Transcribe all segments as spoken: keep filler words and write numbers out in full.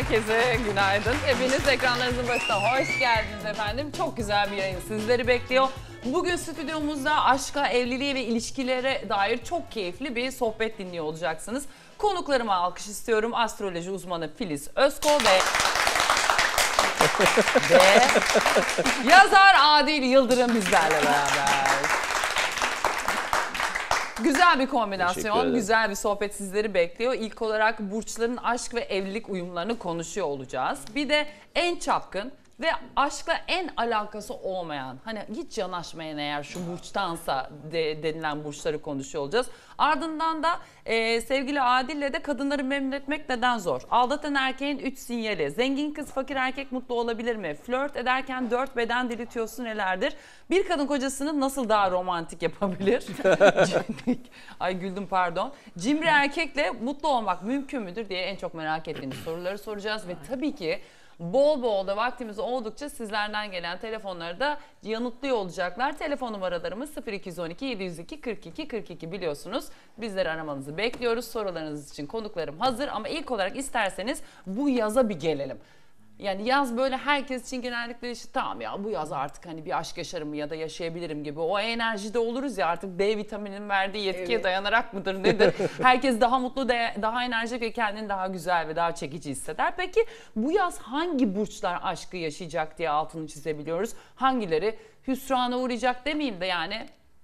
Herkese günaydın. Hepiniz ekranlarınızın başına hoş geldiniz efendim. Çok güzel bir yayın sizleri bekliyor. Bugün stüdyomuzda aşka, evliliğe ve ilişkilere dair çok keyifli bir sohbet dinliyor olacaksınız. Konuklarıma alkış istiyorum. Astroloji uzmanı Filiz Özkol ve... ve yazar Adil Yıldırım bizlerle beraber. Güzel bir kombinasyon, güzel bir sohbet sizleri bekliyor. İlk olarak burçların aşk ve evlilik uyumlarını konuşuyor olacağız. Bir de en çapkın ve aşkla en alakası olmayan, hani hiç yanaşmayan eğer şu burçtansa de, denilen burçları konuşuyor olacağız. Ardından da e, sevgili Adil'le de kadınları memnun etmek neden zor? Aldatan erkeğin üç sinyali, zengin kız fakir erkek mutlu olabilir mi? Flört ederken dört beden dili tüyosu nelerdir? Bir kadın kocasını nasıl daha romantik yapabilir? Ay güldüm pardon. Cimri erkekle mutlu olmak mümkün müdür diye en çok merak ettiğiniz soruları soracağız ve tabii ki bol bol da vaktimiz oldukça sizlerden gelen telefonları da yanıtlıyor olacaklar. Telefon numaralarımız sıfır iki on iki yedi yüz iki kırk iki kırk iki biliyorsunuz. Bizleri aramanızı bekliyoruz. Sorularınız için konuklarım hazır ama ilk olarak isterseniz bu yaza bir gelelim. Yani yaz böyle herkes için genellikle işte tamam ya bu yaz artık hani bir aşk yaşarım ya da yaşayabilirim gibi o enerjide oluruz ya artık D vitamininin verdiği yetkiye evet. dayanarak mıdır nedir? Herkes daha mutlu, daha enerjik ve kendini daha güzel ve daha çekici hisseder. Peki bu yaz hangi burçlar aşkı yaşayacak diye altını çizebiliyoruz? Hangileri hüsrana uğrayacak demeyeyim de yani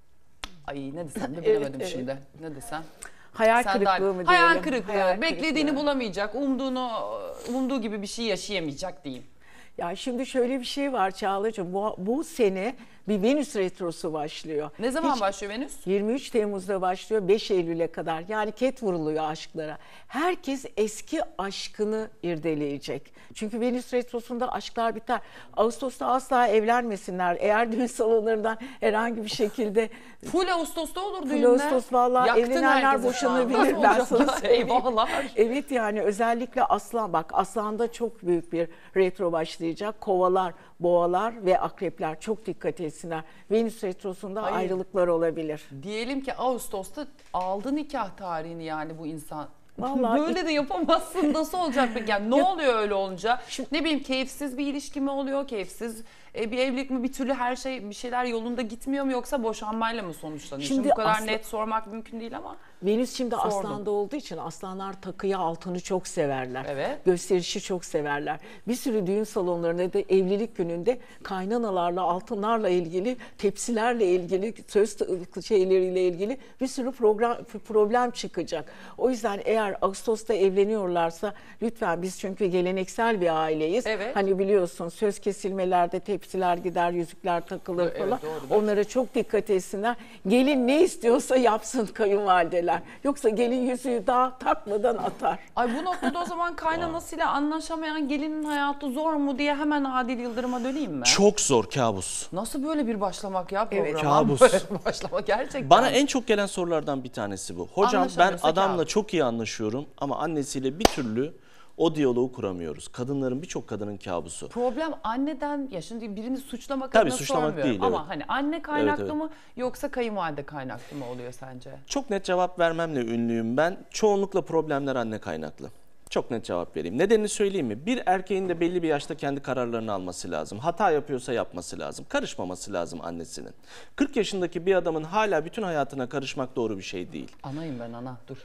ay ne desem de bilemedim evet, şimdi evet. ne desem? Hayal Sen kırıklığı mı diyelim? Hayal kırıklığı. Hayal Beklediğini kırıklığı. bulamayacak, umduğunu, umduğu gibi bir şey yaşayamayacak diyeyim. Ya şimdi şöyle bir şey var Çağla'cığım. Bu, bu sene bir Venüs retrosu başlıyor. Ne zaman Hiç, başlıyor Venüs? yirmi üç Temmuz'da başlıyor, beş Eylül'e kadar. Yani ket vuruluyor aşklara. Herkes eski aşkını irdeleyecek. Çünkü Venüs retrosunda aşklar biter. Ağustos'ta asla evlenmesinler. Eğer düğün salonlarından herhangi bir şekilde... Full Ağustos'ta olur düğünler. Full Ağustos valla evlenenler boşanabilir. Ben sana söyleyeyim. Eyvallah. Evet yani özellikle Aslan, bak Aslan'da çok büyük bir retro başlayacak. Kovalar, boğalar ve akrepler çok dikkat etsinler. Venüs retrosunda Hayır. ayrılıklar olabilir. Diyelim ki Ağustos'ta aldı nikah tarihini yani bu insan. Vallahi böyle de yapamazsın. Nasıl olacak peki? Yani ne oluyor öyle olunca? Şimdi, ne bileyim keyifsiz bir ilişki mi oluyor? Keyifsiz e, bir evlilik mi? Bir türlü her şey bir şeyler yolunda gitmiyor mu yoksa boşanmayla mı sonuçlanıyor? Şimdi, Şimdi bu kadar aslan, net sormak mümkün değil ama. Venüs şimdi sordum. Aslan'da olduğu için aslanlar takıyı altını çok severler. Evet. Gösterişi çok severler. Bir sürü düğün salonlarında da evlilik gününde kaynanalarla, altınlarla ilgili, tepsilerle ilgili, söz şeyleriyle ilgili bir sürü program, problem çıkacak. O yüzden eğer Ağustos'ta evleniyorlarsa lütfen biz çünkü geleneksel bir aileyiz. Evet. Hani biliyorsun söz kesilmelerde tepsiler gider, yüzükler takılır falan. Evet, onlara çok dikkat etsinler. Gelin ne istiyorsa yapsın kayınvalideler. Yoksa gelin yüzüğü daha takmadan atar. Ay bu noktada o zaman kaynanasıyla anlaşamayan gelinin hayatı zor mu diye hemen Adil Yıldırım'a döneyim mi? Çok zor, kabus. Nasıl böyle bir başlamak ya programa? Evet, kabus. Böyle bir başlamak gerçekten. Bana en çok gelen sorulardan bir tanesi bu. Hocam ben adamla kabus. çok iyi anlaşıyorum ama annesiyle bir türlü o diyaloğu kuramıyoruz. Kadınların, birçok kadının kabusu. Problem anneden, ya şimdi birini suçlamak Tabii, adına suçlamak sormuyorum. değil, ama evet. hani anne kaynaklı evet, evet. mı yoksa kayınvalide kaynaklı mı oluyor sence? Çok net cevap vermemle ünlüyüm ben. Çoğunlukla problemler anne kaynaklı. Çok net cevap vereyim. Nedenini söyleyeyim mi? Bir erkeğin de belli bir yaşta kendi kararlarını alması lazım. Hata yapıyorsa yapması lazım. Karışmaması lazım annesinin. kırk yaşındaki bir adamın hala bütün hayatına karışmak doğru bir şey değil. Anayım ben ana, dur.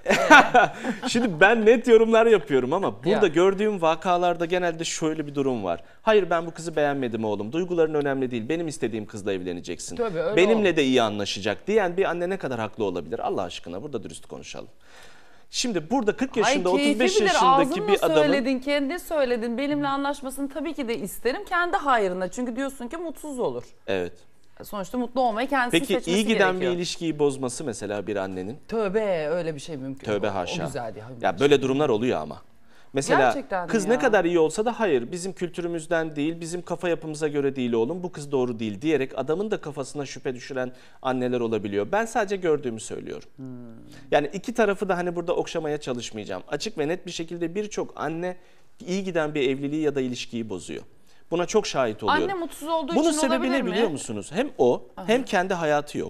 Şimdi ben net yorumlar yapıyorum ama burada ya. gördüğüm vakalarda genelde şöyle bir durum var. Hayır ben bu kızı beğenmedim oğlum. Duyguların önemli değil. Benim istediğim kızla evleneceksin. Tabii, Benimle oldu. de iyi anlaşacak diyen bir anne ne kadar haklı olabilir? Allah aşkına burada dürüst konuşalım. Şimdi burada kırk yaşında, Ay, otuz beş yaşındaki bir adamın... söyledin, kendi söyledin. Benimle anlaşmasını tabii ki de isterim. Kendi hayrına. Çünkü diyorsun ki mutsuz olur. Evet. Sonuçta mutlu olmayı kendisi Peki, seçmesi gerekiyor. Peki iyi giden gerekiyor. bir ilişkiyi bozması mesela bir annenin? Tövbe, öyle bir şey mümkün. Tövbe o, haşa. O güzel değil. Ya böyle durumlar oluyor ama. Mesela Gerçekten kız ya. ne kadar iyi olsa da hayır bizim kültürümüzden değil, bizim kafa yapımıza göre değil oğlum, bu kız doğru değil diyerek adamın da kafasına şüphe düşüren anneler olabiliyor. Ben sadece gördüğümü söylüyorum. Hmm. Yani iki tarafı da hani burada okşamaya çalışmayacağım. Açık ve net bir şekilde birçok anne iyi giden bir evliliği ya da ilişkiyi bozuyor. Buna çok şahit oluyorum. Anne mutsuz olduğu Bunun için sebebi olabilir ne mi? biliyor musunuz? Hem o, Aha. hem kendi hayatı yok.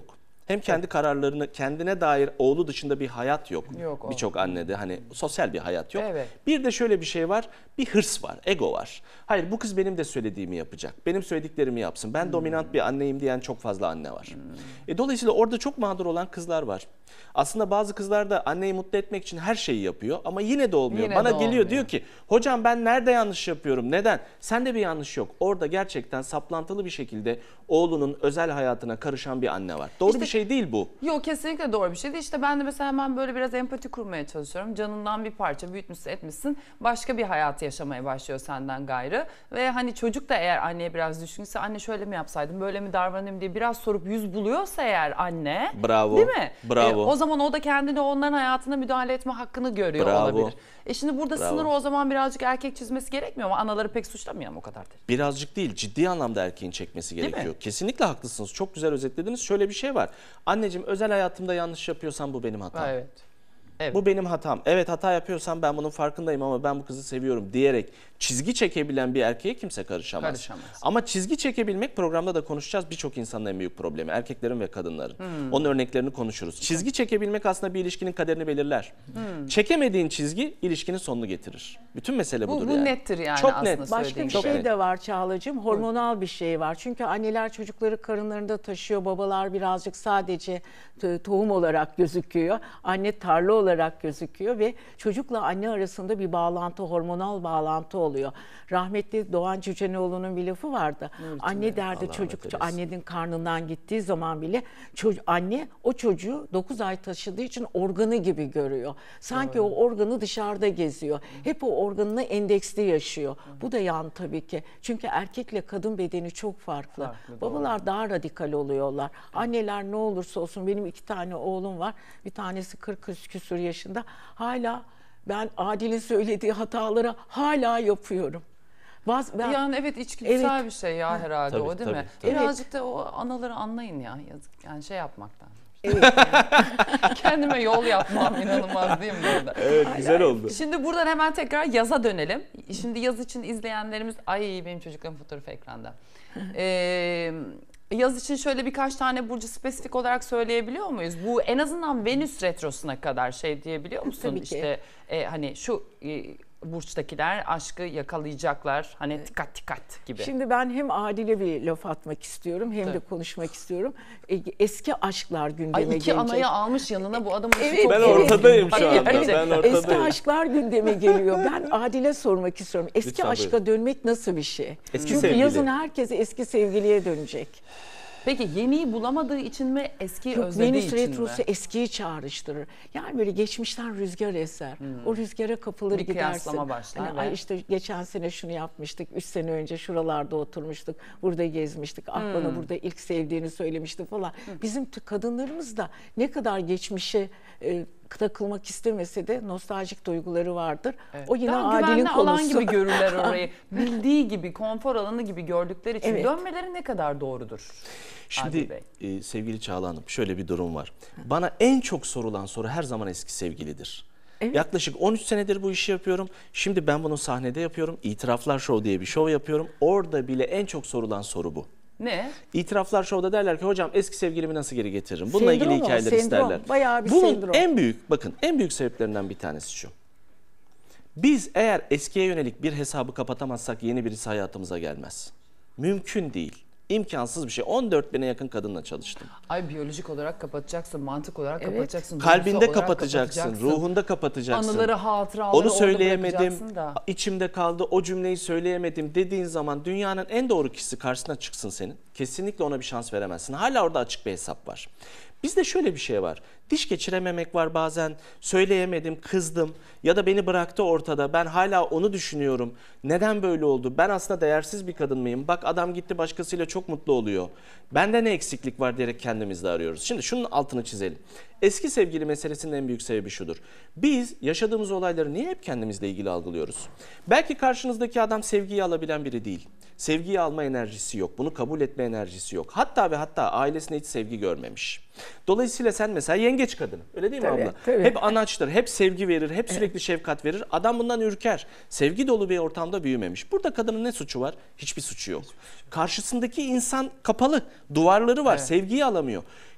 Hem kendi kararlarını, kendine dair oğlu dışında bir hayat yok. Yok o. Birçok annede hani sosyal bir hayat yok. Evet. Bir de şöyle bir şey var. Bir hırs var, ego var. Hayır bu kız benim de söylediğimi yapacak. Benim söylediklerimi yapsın. Ben dominant bir anneyim diyen çok fazla anne var. E, dolayısıyla orada çok mağdur olan kızlar var. Aslında bazı kızlar da anneyi mutlu etmek için her şeyi yapıyor ama yine de olmuyor. Yine Bana de geliyor olmuyor. diyor ki hocam ben nerede yanlış yapıyorum? Neden? Sende bir yanlış yok. Orada gerçekten saplantılı bir şekilde oğlunun özel hayatına karışan bir anne var. Doğru İşte- bir şey değil bu. Yok kesinlikle doğru bir şey değil. İşte ben de mesela hemen böyle biraz empati kurmaya çalışıyorum. Canından bir parça büyütmüşsün etmişsin. Başka bir hayat yaşamaya başlıyor senden gayrı. Ve hani çocuk da eğer anneye biraz düşkünse anne şöyle mi yapsaydım böyle mi davranayım diye biraz sorup yüz buluyorsa eğer anne. Bravo. Değil mi? Bravo. E, o zaman o da kendini onların hayatına müdahale etme hakkını görüyor Bravo. olabilir. E şimdi burada Bravo. sınırı o zaman birazcık erkek çizmesi gerekmiyor mu? Anaları pek suçlamayalım o kadar. Birazcık değil, ciddi anlamda erkeğin çekmesi Değil mi? gerekiyor. Kesinlikle haklısınız. Çok güzel özetlediniz. Şöyle bir şey var. Anneciğim özel hayatımda yanlış yapıyorsam bu benim hatam. Evet. Evet. Bu benim hatam. Evet hata yapıyorsam ben bunun farkındayım ama ben bu kızı seviyorum diyerek çizgi çekebilen bir erkeğe kimse karışamaz. Karışamaz. Ama çizgi çekebilmek programda da konuşacağız. Birçok insanın en büyük problemi. Erkeklerin ve kadınların. Hmm. Onun örneklerini konuşuruz. Çizgi çekebilmek aslında bir ilişkinin kaderini belirler. Hmm. Çekemediğin çizgi ilişkinin sonunu getirir. Bütün mesele Bu, budur bu yani. nettir yani Çok aslında net. Başka söylediğin bir Çok şey net. de var Çağlacığım. Hormonal bir şey var. Çünkü anneler çocukları karınlarında taşıyor. Babalar birazcık sadece to- tohum olarak gözüküyor. Anne tarla olarak gözüküyor ve çocukla anne arasında bir bağlantı, hormonal bağlantı oluyor. Rahmetli Doğan Cücenoğlu'nun bir lafı vardı. Anne derdi Allah çocuk rahmet eylesin. annenin karnından gittiği zaman bile çocuk, anne o çocuğu dokuz ay taşıdığı için organı gibi görüyor. Sanki o organı dışarıda geziyor. Hep o organını endeksli yaşıyor. Bu da yan tabii ki. Çünkü erkekle kadın bedeni çok farklı. Farklı, doğru. Babalar daha radikal oluyorlar. Anneler ne olursa olsun, benim iki tane oğlum var. Bir tanesi kırk küsur yaşında. Hala ben Adil'in söylediği hataları hala yapıyorum. Vaz, ben, Yani evet içgüdüsel Evet. bir şey ya herhalde Tabii, o değil tabii, mi? tabii. Birazcık da o anaları anlayın ya yazık yani şey yapmaktan. evet, Kendime yol yapmam inanılmaz değil mi burada? Evet güzel oldu. Şimdi buradan hemen tekrar yaza dönelim. Şimdi yaz için izleyenlerimiz ay benim çocuklarım fotoğrafı ekranda. Ee, yaz için şöyle birkaç tane burcu spesifik olarak söyleyebiliyor muyuz? Bu en azından Venüs retrosuna kadar şey diyebiliyor musun? Tabii ki. İşte e, hani şu e, burçtakiler aşkı yakalayacaklar. Hani dikkat dikkat gibi. Şimdi ben hem Adil'e bir laf atmak istiyorum hem de Tabii. konuşmak istiyorum. E, Eski aşklar gündeme Ay iki gelecek. anayı almış yanına bu adamın işi Evet, çok Ben zor. ortadayım şu Ay, anda. gerçekten. Ben Eski ortadayım. aşklar gündeme geliyor. Ben Adil'e sormak istiyorum. Eski Lütfen aşka buyurun. dönmek nasıl bir şey? Eski Çünkü sevgili. yazın herkes eski sevgiliye dönecek. Peki yeniyi bulamadığı için mi eskiyi Yok, özlediği Venüs için retrosu mi? eskiyi çağrıştırır. Yani böyle geçmişten rüzgar eser. O rüzgara kapılır Bir gidersin. kıyaslama başlar Hani, ve- ay işte geçen sene şunu yapmıştık, üç sene önce şuralarda oturmuştuk, burada gezmiştik. Ah bana burada ilk sevdiğini söylemişti falan. Bizim t- kadınlarımız da ne kadar geçmişe e, takılmak istemese de nostaljik duyguları vardır. O yine Daha Adil'in güvenli konusu. alan gibi görürler orayı. Bildiği gibi, konfor alanı gibi gördükleri için Evet. dönmeleri ne kadar doğrudur? Adil Şimdi Bey. e, sevgili Çağla Hanım şöyle bir durum var. Bana en çok sorulan soru her zaman eski sevgilidir. Evet. Yaklaşık on üç senedir bu işi yapıyorum. Şimdi ben bunu sahnede yapıyorum. İtiraflar Show diye bir show yapıyorum. Orada bile en çok sorulan soru bu. Ne? İtiraflar Show'da derler ki hocam eski sevgilimi nasıl geri getiririm? Bununla Sendrom ilgili o, hikayeler sendrom. isterler. Bayağı bir Bunun sendrom. en büyük bakın en büyük sebeplerinden bir tanesi şu. Biz eğer eskiye yönelik bir hesabı kapatamazsak yeni birisi hayatımıza gelmez. Mümkün değil. İmkansız bir şey. on dört bine yakın kadınla çalıştım. Ay biyolojik olarak kapatacaksın, mantık olarak Evet. kapatacaksın. duygusal Kalbinde olarak kapatacaksın, ruhunda kapatacaksın. Anıları, hatıraları Onu orada söyleyemedim, bırakacaksın da. içimde kaldı, o cümleyi söyleyemedim dediğin zaman dünyanın en doğru kişisi karşısına çıksın senin. Kesinlikle ona bir şans veremezsin. Hala orada açık bir hesap var. Bizde şöyle bir şey var. Diş geçirememek var bazen. Söyleyemedim, kızdım ya da beni bıraktı ortada. Ben hala onu düşünüyorum. Neden böyle oldu? Ben aslında değersiz bir kadın mıyım? Bak adam gitti başkasıyla çok mutlu oluyor. Bende ne eksiklik var diyerek kendimizde arıyoruz. Şimdi şunun altını çizelim. Eski sevgili meselesinin en büyük sebebi şudur. Biz yaşadığımız olayları niye hep kendimizle ilgili algılıyoruz? Belki karşınızdaki adam sevgiyi alabilen biri değil. Sevgiyi alma enerjisi yok. Bunu kabul etme enerjisi yok. Hatta ve hatta ailesine hiç sevgi görmemiş. Dolayısıyla sen mesela yengeç kadını. Öyle değil mi Tabii, abla? tabii. Hep anaçtır, hep sevgi verir, hep sürekli şefkat verir. Adam bundan ürker. Sevgi dolu bir ortamda büyümemiş. Burada kadının ne suçu var? Hiçbir suçu yok. Karşısındaki insan kapalı. Duvarları var. Sevgiyi alamıyor.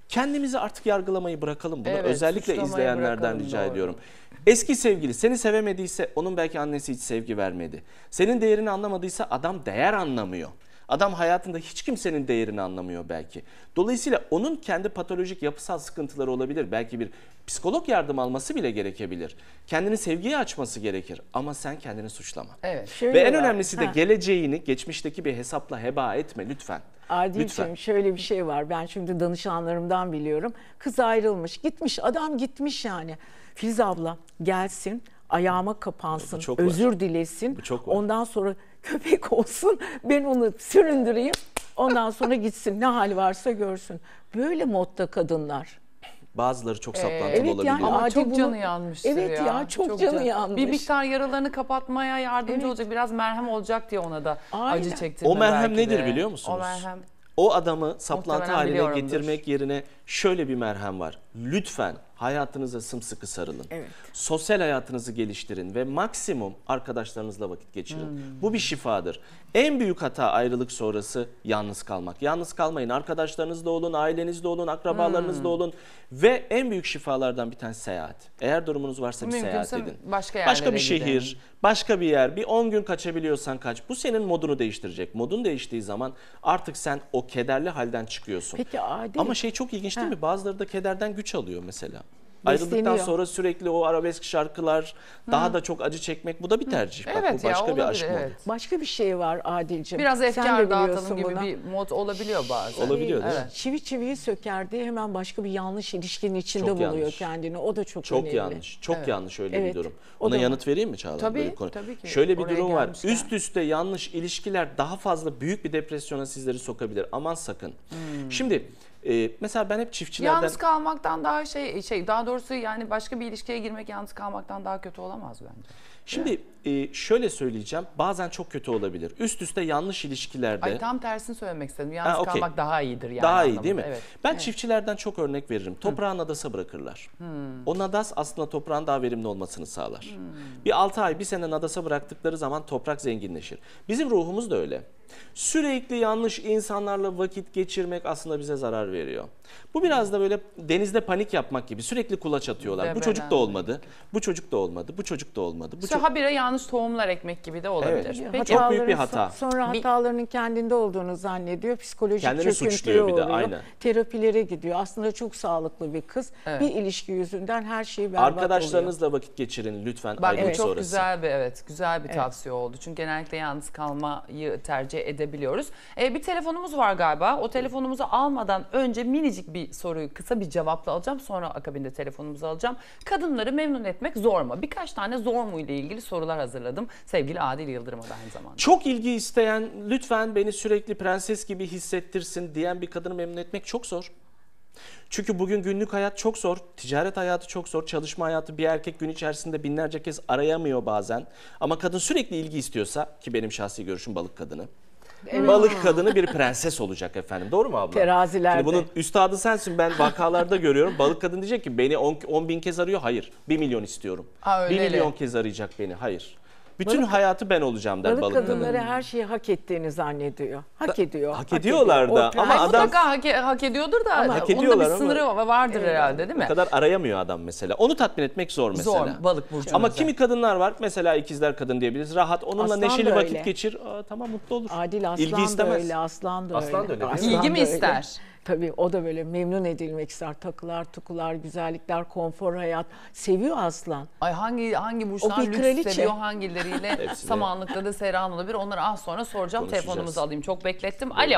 Kendimizi artık yargılamayı bırakalım. Bunu Evet, özellikle suçlamayı izleyenlerden bırakalım, rica doğru. ediyorum. Eski sevgili seni sevemediyse onun belki annesi hiç sevgi vermedi. Senin değerini anlamadıysa adam değer anlamıyor. Adam hayatında hiç kimsenin değerini anlamıyor belki. Dolayısıyla onun kendi patolojik yapısal sıkıntıları olabilir. Belki bir psikolog yardım alması bile gerekebilir. Kendini sevgiye açması gerekir. Ama sen kendini suçlama. Evet. Şöyle Ve en var. önemlisi de Ha. geleceğini geçmişteki bir hesapla heba etme lütfen. Adilciğim Lütfen. şöyle bir şey var. Ben şimdi danışanlarımdan biliyorum. Kız ayrılmış, gitmiş, adam gitmiş yani. Filiz abla gelsin, ayağıma kapansın, Bu çok var. özür dilesin. Bu çok var. Ondan sonra köpek olsun, ben onu süründüreyim. Ondan sonra gitsin, ne hali varsa görsün. Böyle modda kadınlar. Bazıları çok saplantılı evet olabiliyor. yani Ama Adil çok bunu- canı yanmıştır Evet ya. ya, çok canı yanmış. Bir miktar yaralarını kapatmaya yardımcı Evet. olacak. Biraz merhem olacak diye ona da Aynen. acı çektirme O merhem belki nedir de. biliyor musunuz? O merhem. O adamı saplantı Muhtemelen haline biliyorumdur. getirmek yerine şöyle bir merhem var. Lütfen hayatınıza sımsıkı sarılın. Evet. Sosyal hayatınızı geliştirin ve maksimum arkadaşlarınızla vakit geçirin. Hmm. Bu bir şifadır. En büyük hata ayrılık sonrası yalnız kalmak. Yalnız kalmayın. Arkadaşlarınızla olun, ailenizle olun, akrabalarınızla Hmm. olun ve en büyük şifalardan bir tanesi seyahat. Eğer durumunuz varsa bir Mümkünse seyahat edin. başka yerlere Başka bir şehir, gidin. başka bir yer. Bir on gün kaçabiliyorsan kaç. Bu senin modunu değiştirecek. Modun değiştiği zaman artık sen o kederli halden çıkıyorsun. Peki Adil, Ama şey çok ilginç değil Ha. mi? Bazıları da kederden güç alıyor mesela. Besleniyor. Ayrıldıktan sonra sürekli o arabesk şarkılar, daha da çok acı çekmek bu da bir tercih. Bak Evet bu ya, başka bir olabilir, aşk modu. evet. başka bir şey var Adil'ciğim. Biraz Sen de efkar biliyorsun dağıtalım gibi bunu. bir mod olabiliyor bazen. Olabiliyor değil mi? Evet. Çivi çiviyi sökerdi, hemen başka bir yanlış ilişkinin içinde Çok buluyor yanlış. kendini. O da çok, Çok önemli. yanlış. Çok Evet. yanlış öyle Evet, bir durum. o Ona da var. yanıt vereyim mi Çağla? Tabii, Böyle bir konu. tabii ki. Şöyle bir Oraya durum var. gelmişken. Üst üste yanlış ilişkiler daha fazla büyük bir depresyona sizleri sokabilir. Aman sakın. Şimdi e, mesela ben hep çiftçilerden... Yalnız kalmaktan daha şey şey daha doğrusu yani başka bir ilişkiye girmek yalnız kalmaktan daha kötü olamaz bence. Şimdi e, şöyle söyleyeceğim. Bazen çok kötü olabilir. Üst üste yanlış ilişkilerde... Ay tam tersini söylemek istedim. Yalnız Ha, okey. kalmak daha iyidir yani. Daha iyi anlamında. değil mi? Evet. Ben çiftçilerden çok örnek veririm. Toprağı nadasa bırakırlar. O nadas aslında toprağın daha verimli olmasını sağlar. Bir altı ay, bir sene nadasa bıraktıkları zaman toprak zenginleşir. Bizim ruhumuz da öyle. Sürekli yanlış insanlarla vakit geçirmek aslında bize zarar veriyor. Bu biraz da böyle denizde panik yapmak gibi. Sürekli kulaç atıyorlar. Bu çocuk da Debelenmek. olmadı. Bu çocuk da olmadı. Bu çocuk da olmadı. Bu İşte çok... habire yanlış tohumlar ekmek gibi de olabilir. Evet. Peki Çok büyük bir Hataların hata. son- Sonra Bir- hatalarının kendinde olduğunu zannediyor. Psikolojik Kendini çöküntüye suçluyor bir de, uğruyor. aynen. Terapilere gidiyor. Aslında çok sağlıklı bir kız. Evet. Bir ilişki yüzünden her şey berbat oluyor. Arkadaşlarınızla vakit geçirin lütfen Bak ayrılık bu çok sonrası. güzel bir evet güzel bir tavsiye oldu. Çünkü genellikle yalnız kalmayı tercih edebiliyoruz. Ee, bir telefonumuz var galiba. O telefonumuzu almadan önce minicik bir soruyu kısa bir cevapla alacağım. Sonra akabinde telefonumuzu alacağım. Kadınları memnun etmek zor mu? Birkaç tane zor mu ile ilgili sorular hazırladım. Sevgili Adil Yıldırım'a da aynı zamanda. Çok ilgi isteyen, lütfen beni sürekli prenses gibi hissettirsin diyen bir kadını memnun etmek çok zor. Çünkü bugün günlük hayat çok zor, ticaret hayatı çok zor, çalışma hayatı bir erkek gün içerisinde binlerce kez arayamıyor bazen. Ama kadın sürekli ilgi istiyorsa, ki benim şahsi görüşüm balık kadını. Balık kadını bir prenses olacak efendim. Doğru mu abla? Terazilerde. Şimdi bunun üstadı sensin. Ben vakalarda görüyorum. Balık kadın diyecek ki beni on bin kez arıyor. Hayır. bir milyon istiyorum. Aa, bir öyle milyon öyle. kez arayacak beni. Hayır. Bütün Balık- hayatı ben olacağım der Balık, balık kadınları kadını. her şeyi hak ettiğini zannediyor. Hak ediyor. hak ediyorlar ediyor. da O ama Ay, adam- mutlaka hak, hak ediyordur da Hak onun da ediyorlar bir ama- sınırı vardır herhalde değil mi? O kadar arayamıyor adam mesela. Onu tatmin etmek zor mesela. Zor balık burcu. Ama kimi kadınlar var. Mesela ikizler kadın diyebiliriz. Rahat. Onunla Aslan neşeli da vakit öyle. geçir. Aa, tamam mutlu olur. Adil Aslan İlgi da istemez. öyle, Aslan da öyle. Aslan da öyle, değil mi? İlgi mi da öyle. ister? Tabii o da böyle memnun edilmek ister. Takılar, tukular, güzellikler, konfor hayat. Seviyor Aslan. Ay hangi hangi burçlar O bir lüks kraliçe. seviyor hangileriyle Hepsi de- samanlıkta da seyran olabilir. Onları az sonra soracağım. Konuşacağız. Telefonumuzu alayım. Çok beklettim. Alo.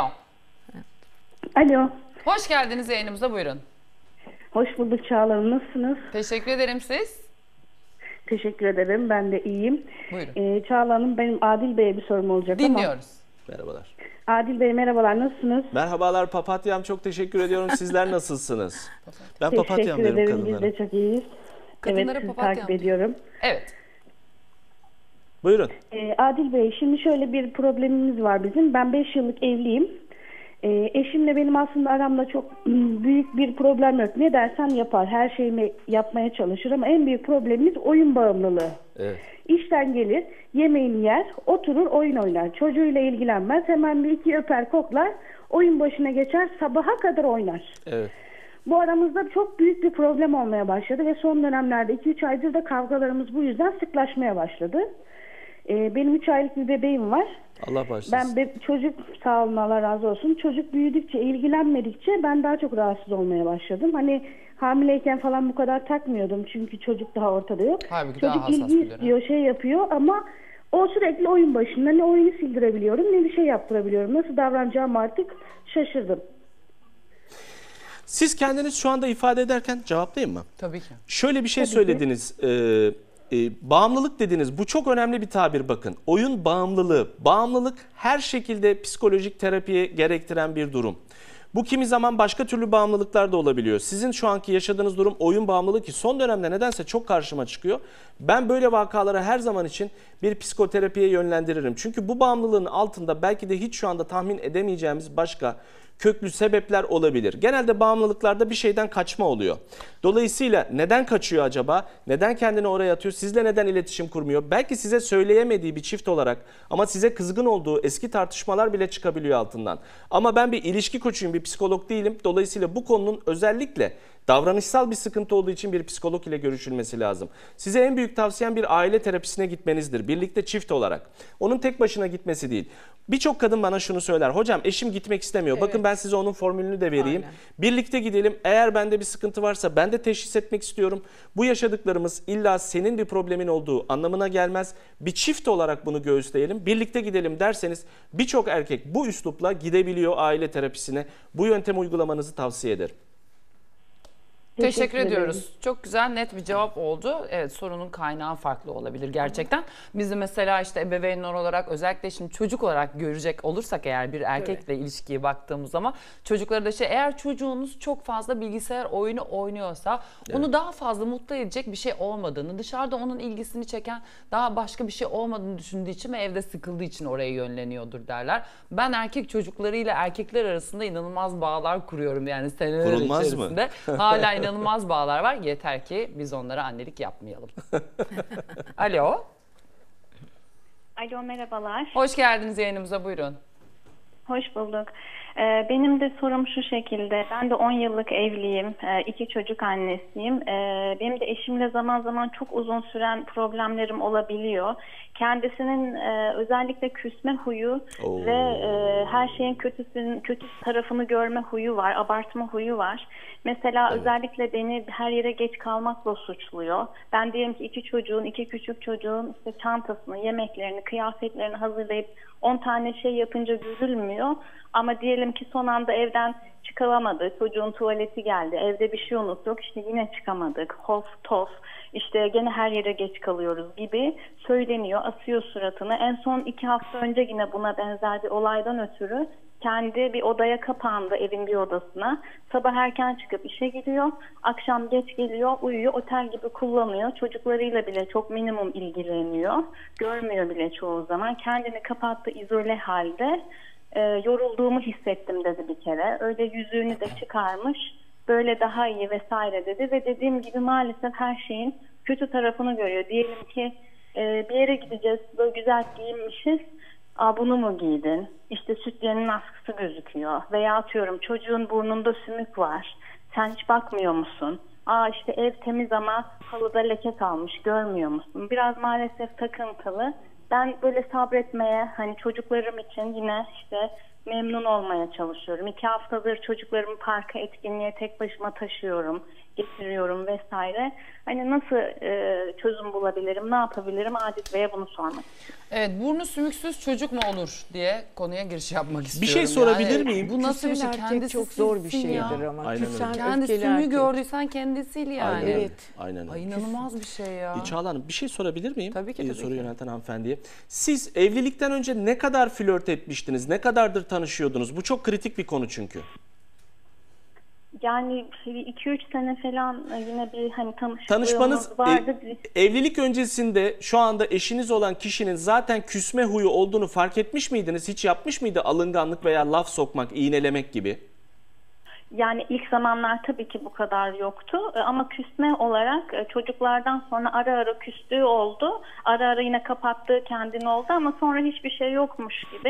Alo, Hoş geldiniz yayınımıza buyurun. hoş bulduk Çağla Hanım. Nasılsınız? Teşekkür ederim siz. Teşekkür ederim, ben de iyiyim. Buyurun. Ee, Çağla Hanım, benim Adil Bey'e bir sorum olacak Dinliyoruz. Merhabalar. ama. Adil Bey merhabalar, nasılsınız? Merhabalar papatyam. Çok teşekkür ediyorum. Sizler nasılsınız? Ben papatyam Teşekkür diyorum ederim, biz kadınlara. de çok iyiyiz. Kadınlara evet, sizi papatyam takip diyor. ediyorum. Evet. Buyurun. Ee, Adil Bey, şimdi şöyle bir problemimiz var bizim. Ben beş yıllık evliyim. Ee, eşimle benim aslında aramda çok büyük bir problem yok. Ne dersem yapar, her şeyimi yapmaya çalışır ama en büyük problemimiz oyun bağımlılığı. Evet. İşten gelir, yemeğini yer, oturur oyun oynar. Çocuğuyla ilgilenmez. Hemen bir iki öper koklar, oyun başına geçer, sabaha kadar oynar. Evet. Bu aramızda çok büyük bir problem olmaya başladı ve son dönemlerde iki üç aydır da kavgalarımız bu yüzden sıklaşmaya başladı. Ee, benim üç aylık bir bebeğim var. Allah bağışlasın. Ben be- çocuk sağ olun Allah razı olsun. Çocuk büyüdükçe, ilgilenmedikçe ben daha çok rahatsız olmaya başladım. Hani hamileyken falan bu kadar takmıyordum çünkü çocuk daha ortada yok. Halbuki daha Çocuk hassas ilgi bir dönem. istiyor, şey yapıyor ama o sürekli oyun başında. Ne oyunu sildirebiliyorum ne bir şey yaptırabiliyorum. Nasıl davranacağımı artık şaşırdım. Siz kendiniz şu anda ifade ederken cevaplayayım mı? Tabii ki. Şöyle bir şey Tabii ki. söylediniz. E, e, bağımlılık dediniz. Bu çok önemli bir tabir bakın. Oyun bağımlılığı. Bağımlılık her şekilde psikolojik terapiye gerektiren bir durum. Bu kimi zaman başka türlü bağımlılıklar da olabiliyor. Sizin şu anki yaşadığınız durum oyun bağımlılığı ki son dönemde nedense çok karşıma çıkıyor. Ben böyle vakalara her zaman için bir psikoterapiye yönlendiririm. Çünkü bu bağımlılığın altında belki de hiç şu anda tahmin edemeyeceğimiz başka köklü sebepler olabilir. Genelde bağımlılıklarda bir şeyden kaçma oluyor. Dolayısıyla neden kaçıyor acaba? Neden kendini oraya atıyor? Sizle neden iletişim kurmuyor? Belki size söyleyemediği bir çift olarak ama size kızgın olduğu eski tartışmalar bile çıkabiliyor altından. Ama ben bir ilişki koçuyum, bir psikolog değilim. Dolayısıyla bu konunun özellikle davranışsal bir sıkıntı olduğu için bir psikolog ile görüşülmesi lazım. Size en büyük tavsiyem bir aile terapisine gitmenizdir. Birlikte çift olarak. Onun tek başına gitmesi değil. Birçok kadın bana şunu söyler. Hocam eşim gitmek istemiyor. Evet. Bakın ben size onun formülünü de vereyim. Aynen. Birlikte gidelim. Eğer bende bir sıkıntı varsa ben de teşhis etmek istiyorum. Bu yaşadıklarımız illa senin bir problemin olduğu anlamına gelmez. Bir çift olarak bunu göğüsleyelim. Birlikte gidelim derseniz birçok erkek bu üslupla gidebiliyor aile terapisine. Bu yöntemi uygulamanızı tavsiye ederim. Teşekkür, Teşekkür ediyoruz. ederim. Çok güzel, net bir cevap oldu. Evet, sorunun kaynağı farklı olabilir gerçekten. Bizi mesela işte ebeveynler olarak, özellikle şimdi çocuk olarak görecek olursak eğer bir erkekle ilişkiye baktığımız zaman çocukları da şey, eğer çocuğunuz çok fazla bilgisayar oyunu oynuyorsa onu daha fazla mutlu edecek bir şey olmadığını, dışarıda onun ilgisini çeken daha başka bir şey olmadığını düşündüğü için ve evde sıkıldığı için oraya yönleniyordur derler. Ben erkek çocuklarıyla erkekler arasında inanılmaz bağlar kuruyorum yani seneler Kurulmaz mı? içerisinde. Hala inanılmaz bağlar var. Yeter ki biz onlara annelik yapmayalım. Alo. Alo, merhabalar. Hoş geldiniz yayınımıza, buyurun. Hoş bulduk. Ee, benim de sorum şu şekilde. Ben de on yıllık evliyim. Ee, iki çocuk annesiyim. Ee, benim de eşimle zaman zaman çok uzun süren problemlerim olabiliyor. Kendisinin e, özellikle küsme huyu Oo. ve e, her şeyin kötüsün, kötü tarafını görme huyu var, abartma huyu var. Mesela Evet. özellikle beni her yere geç kalmakla suçluyor. Ben diyelim ki iki çocuğun, iki küçük çocuğun işte çantasını, yemeklerini, kıyafetlerini hazırlayıp on tane şey yapınca görülmüyor. Ama diyelim ki son anda evden çıkamadı, çocuğun tuvaleti geldi, evde bir şey unuttuk, işte yine çıkamadık, hof tof, işte gene her yere geç kalıyoruz gibi söyleniyor, asıyor suratını. En son iki hafta önce yine buna benzer bir olaydan ötürü kendi bir odaya kapandı, evin bir odasına. Sabah erken çıkıp işe gidiyor, akşam geç geliyor, uyuyor, otel gibi kullanıyor. Çocuklarıyla bile çok minimum ilgileniyor, görmüyor bile çoğu zaman. Kendini kapattı, izole halde. E, yorulduğumu hissettim dedi bir kere. Öyle yüzüğünü de çıkarmış. Böyle daha iyi vesaire dedi ve dediğim gibi maalesef her şeyin kötü tarafını görüyor. Diyelim ki e, bir yere gideceğiz, böyle güzel giyinmişiz. Aa, bunu mu giydin? İşte sütyenin askısı gözüküyor. Veya atıyorum çocuğun burnunda sümük var. Sen hiç bakmıyor musun? Aa işte ev temiz ama halıda leke kalmış, görmüyor musun? Biraz maalesef takıntılı. Ben böyle sabretmeye, hani çocuklarım için yine işte memnun olmaya çalışıyorum. İki haftadır çocuklarımı parka, etkinliğe tek başıma taşıyorum, getiriyorum vesaire. Hani nasıl e, çözüm bulabilirim, ne yapabilirim? Adil Bey'e bunu sormak istiyorum. Evet, burnu sümüksüz çocuk mu olur diye konuya giriş yapmak istiyorum. Bir şey sorabilir Yani, miyim? Bu nasıl bir şey? Küsen erkek Kendisi çok zor bir silsin şeydir ya. ama. Aynen Küsen, öyle. Kendi öfkeli sümüğü erkek. gördüysen kendisiyle yani. Aynen öyle. Evet. Aynen Ay, öyle. inanılmaz bir şey ya. E, Çağla Hanım bir şey sorabilir miyim? Tabii ki, Ee, tabii soru ki. yönelten hanımefendiye. Siz evlilikten önce ne kadar flört etmiştiniz? Ne kadardır tanışıyordunuz? Bu çok kritik bir konu çünkü. Yani iki üç sene falan yine bir hani tanışıklığımız Tanışmanız, vardı. e, evlilik öncesinde şu anda eşiniz olan kişinin zaten küsme huyu olduğunu fark etmiş miydiniz? Hiç yapmış mıydı alınganlık veya laf sokmak, iğnelemek gibi? Yani ilk zamanlar tabii ki bu kadar yoktu ama küsme olarak çocuklardan sonra ara ara küstüğü oldu. Ara ara yine kapattığı kendini oldu ama sonra hiçbir şey yokmuş gibi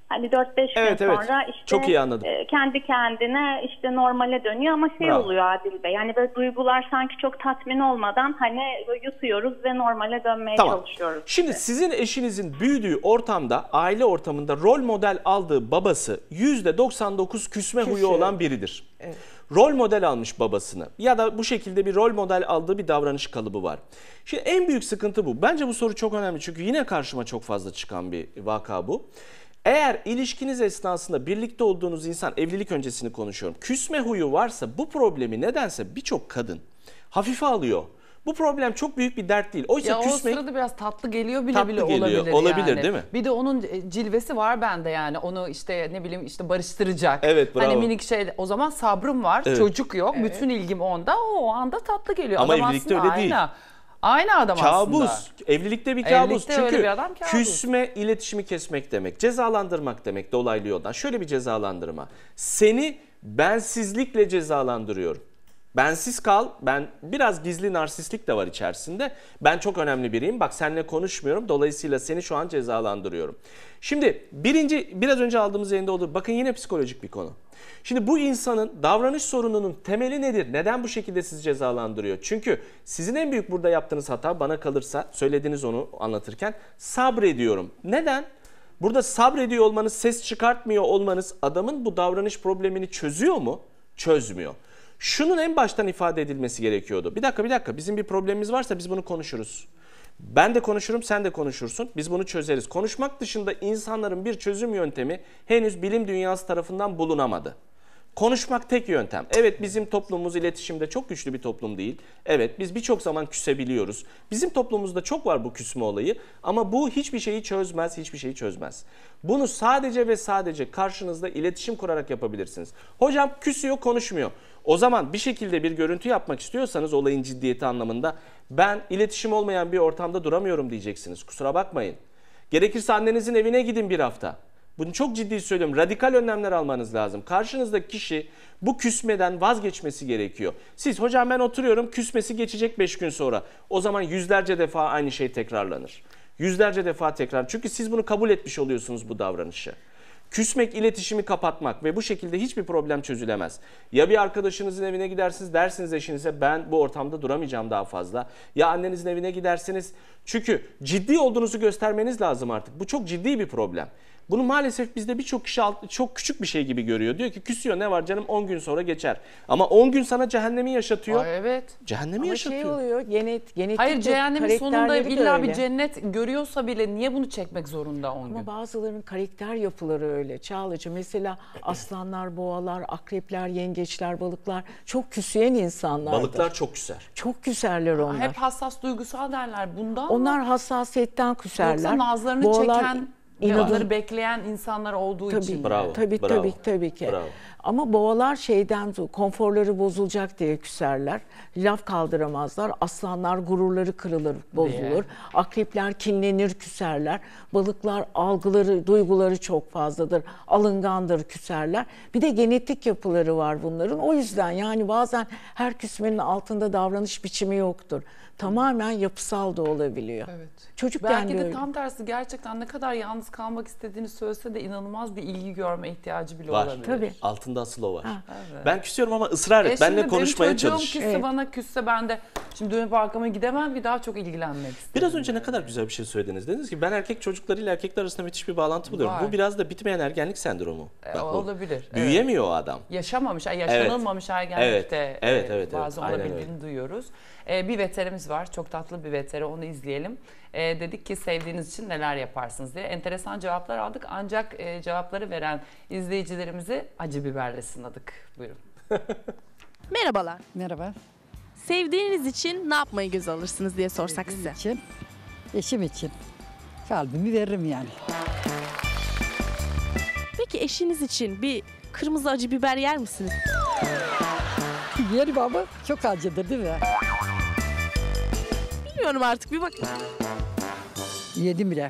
Hani dört beş Evet, gün evet. sonra işte Çok iyi anladım. e, kendi kendine işte normale dönüyor ama şey Bravo. oluyor Adil Bey. Yani böyle duygular sanki çok tatmin olmadan hani böyle yutuyoruz ve normale dönmeye Tamam. çalışıyoruz. Şimdi sizin eşinizin büyüdüğü ortamda, aile ortamında rol model aldığı babası yüzde doksan dokuz küsme huyu Küsüyor. olan biridir. Rol model almış babasını ya da bu şekilde bir rol model aldığı bir davranış kalıbı var. Şimdi en büyük sıkıntı bu. Bence bu soru çok önemli çünkü yine karşıma çok fazla çıkan bir vaka bu. Eğer ilişkiniz esnasında birlikte olduğunuz insan, evlilik öncesini konuşuyorum, küsme huyu varsa bu problemi nedense birçok kadın hafife alıyor. Bu problem çok büyük bir dert değil. Oysa Ya o küsmek... sırada biraz tatlı geliyor bile Tatlı bile geliyor, olabilir, olabilir yani. değil mi? Bir de onun cilvesi var bende yani. Onu işte ne bileyim işte barıştıracak. Evet, bravo. Hani minik şey, o zaman sabrım var. Evet. Çocuk yok. Bütün ilgim onda. O anda tatlı geliyor. Ama Adam evlilikte aslında öyle değil. Aynı, aynı adam Kabus. aslında. Evlilikte bir kabus. Evlilikte Çünkü öyle bir adam kabus. küsme iletişimi kesmek demek. Cezalandırmak demek dolaylı yoldan. Şöyle bir cezalandırma. Seni bensizlikle cezalandırıyorum. Bensiz kal. Ben biraz gizli narsistlik de var içerisinde. Ben çok önemli biriyim. Bak seninle konuşmuyorum. Dolayısıyla seni şu an cezalandırıyorum. Şimdi birinci biraz önce aldığımız yayında olur. Bakın yine psikolojik bir konu. Şimdi bu insanın davranış sorununun temeli nedir? Neden bu şekilde sizi cezalandırıyor? Çünkü sizin en büyük burada yaptığınız hata bana kalırsa, söylediniz onu anlatırken, sabrediyorum. Neden? Burada sabrediyor olmanız, ses çıkartmıyor olmanız adamın bu davranış problemini çözüyor mu? Çözmüyor. Şunun en baştan ifade edilmesi gerekiyordu. Bir dakika bir dakika bizim bir problemimiz varsa biz bunu konuşuruz. Ben de konuşurum, sen de konuşursun. Biz bunu çözeriz. Konuşmak dışında insanların bir çözüm yöntemi henüz bilim dünyası tarafından bulunamadı. Konuşmak tek yöntem. Evet bizim toplumumuz iletişimde çok güçlü bir toplum değil. Evet biz birçok zaman küsebiliyoruz. Bizim toplumumuzda çok var bu küsme olayı ama bu hiçbir şeyi çözmez, hiçbir şeyi çözmez. Bunu sadece ve sadece karşınızda iletişim kurarak yapabilirsiniz. Hocam küsüyor, konuşmuyor. O zaman bir şekilde bir görüntü yapmak istiyorsanız olayın ciddiyeti anlamında ben iletişim olmayan bir ortamda duramıyorum diyeceksiniz. Kusura bakmayın. Gerekirse annenizin evine gidin bir hafta. Bunu çok ciddi söylüyorum. Radikal önlemler almanız lazım. Karşınızdaki kişi bu küsmeden vazgeçmesi gerekiyor. Siz hocam ben oturuyorum küsmesi geçecek beş gün sonra. O zaman yüzlerce defa aynı şey tekrarlanır. Yüzlerce defa tekrar. Çünkü siz bunu kabul etmiş oluyorsunuz bu davranışı. Küsmek, iletişimi kapatmak ve bu şekilde hiçbir problem çözülemez. Ya bir arkadaşınızın evine gidersiniz dersiniz eşinize ben bu ortamda duramayacağım daha fazla. Ya annenizin evine gidersiniz. Çünkü ciddi olduğunuzu göstermeniz lazım artık. Bu çok ciddi bir problem. Bunu maalesef bizde birçok kişi çok küçük bir şey gibi görüyor. Diyor ki küsüyor ne var canım on gün sonra geçer. Ama on gün sana cehennemi yaşatıyor. Aa, evet. Cehennemi Ama yaşatıyor. şey oluyor genet, genetik Hayır cehennemin sonunda karakterleri de illa bir öyle. cennet görüyorsa bile niye bunu çekmek zorunda on gün? Ama bazılarının karakter yapıları öyle. Çağlacığım mesela aslanlar, boğalar, akrepler, yengeçler, balıklar çok küsüyen insanlardır. Balıklar çok küser. Çok küserler onlar. Hep hassas duygusal derler bundan Onlar mı? hassasiyetten küserler. Yoksa nazlarını Boğalar çeken ve inadın- onları bekleyen insanlar olduğu Tabii, için. Bravo, tabii, bravo, tabii, tabii ki. bravo. Ama boğalar şeyden, konforları bozulacak diye küserler. Laf kaldıramazlar. Aslanlar gururları kırılır, bozulur. Diye. Akrepler kinlenir, küserler. Balıklar algıları, duyguları çok fazladır. Alıngandır, küserler. Bir de genetik yapıları var bunların. O yüzden yani bazen her küsmenin altında davranış biçimi yoktur. Tamamen yapısal da olabiliyor. Evet. Çocukken Belki de de öyle. tam tersi gerçekten ne kadar yalnız kalmak istediğini söylese de inanılmaz bir ilgi görme ihtiyacı bile Var. olabilir. Tabii. Altında asıl o var. Ha. Ben küsüyorum ama ısrar et. E Benimle şimdi konuşmaya benim çocuğum çalış. küsse Evet. bana küsse ben de şimdi dönüp arkama gidemem ki daha çok ilgilenmek isterim. Biraz önce ne kadar güzel bir şey söylediniz. Dediniz ki ben erkek çocuklarıyla erkekler arasında müthiş bir bağlantı buluyorum. Var. Bu biraz da bitmeyen ergenlik sendromu. E, Bak bu. olabilir. Evet. Büyüyemiyor o adam. Yaşamamış, yani yaşanılmamış ergenlikte Evet, evet, evet, bazen evet. Aynen olabildiğini duyuyoruz. Ee, bir veterimiz var, çok tatlı bir veteri, onu izleyelim. Ee, dedik ki sevdiğiniz için neler yaparsınız diye. Enteresan cevaplar aldık ancak e, cevapları veren izleyicilerimizi acı biberle sınadık. Buyurun. Merhabalar. Merhaba. Sevdiğiniz için ne yapmayı göze alırsınız diye sorsak size. için, eşim için kalbimi veririm yani. Peki eşiniz için bir kırmızı acı biber yer misiniz? Yerim ama çok acıdır değil mi? Bilmiyorum artık bir bak. Yedim bile.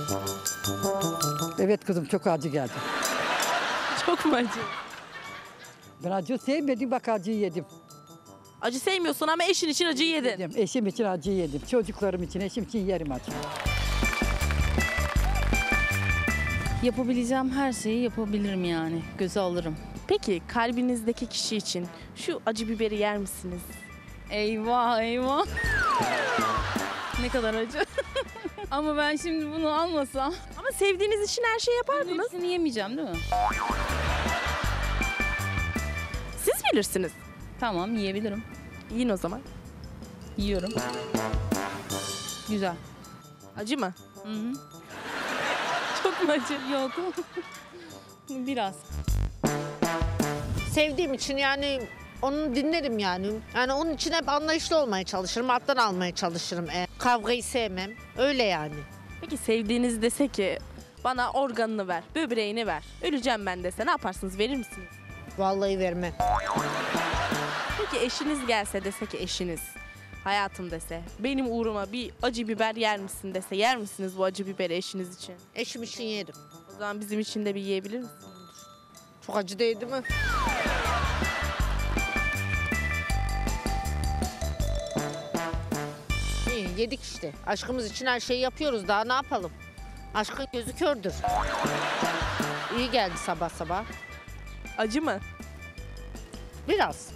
Evet kızım çok acı geldi. Çok mu acı? Ben acı sevmedim bak acıyı yedim. Acı sevmiyorsun ama eşin için acıyı yedin. yedim. Eşim için acıyı yedim. Çocuklarım için, eşim için yerim acı. Yapabileceğim her şeyi yapabilirim yani. Göze alırım. Peki kalbinizdeki kişi için şu acı biberi yer misiniz? Eyvah eyvah. Ne kadar acı. Ama ben şimdi bunu almasam. Ama sevdiğiniz için her şeyi yapardınız. Hepsini yemeyeceğim değil mi? Siz bilirsiniz. Tamam yiyebilirim. Yiyin o zaman. Yiyorum. Güzel. Acı mı? Hı hı. Çok mu acı? Yok. Biraz. Sevdiğim için yani onu dinlerim yani. Yani onun için hep anlayışlı olmaya çalışırım, alttan almaya çalışırım. E, kavgayı sevmem. Öyle yani. Peki sevdiğiniz dese ki bana organını ver, böbreğini ver. Öleceğim ben dese ne yaparsınız? Verir misiniz? Vallahi vermem. Peki eşiniz gelse dese ki eşiniz hayatım dese benim uğruma bir acı biber yer misin dese yer misiniz bu acı biberi eşiniz için? Eşim için yerim. O zaman bizim için de bir yiyebilir misiniz? Çok acı değil değil mi? İyi, yedik işte. Aşkımız için her şeyi yapıyoruz. Daha ne yapalım? Aşkın gözü kördür. İyi geldi sabah sabah. Acı mı? Biraz.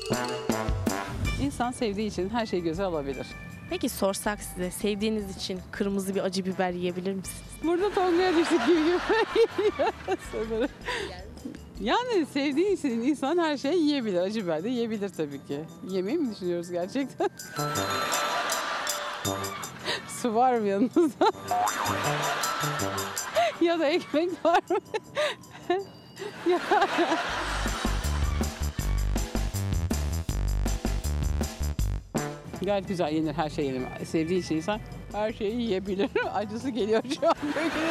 İnsan sevdiği için her şeyi göze alabilir. Peki sorsak size sevdiğiniz için kırmızı bir acı biber yiyebilir misiniz? Burada tongaya düştük gibi gibi. Sanırım. Yani sevdiği için insan her şeyi yiyebilir. Acı biber de yiyebilir tabii ki. Yemeği mi düşünüyoruz gerçekten? Su var mı yanınızda? Ya da ekmek var mı? Ya. Gayet güzel yenir, her şey yenir. Sevdiği için insan her şeyi yiyebilir. Acısı geliyor şu an.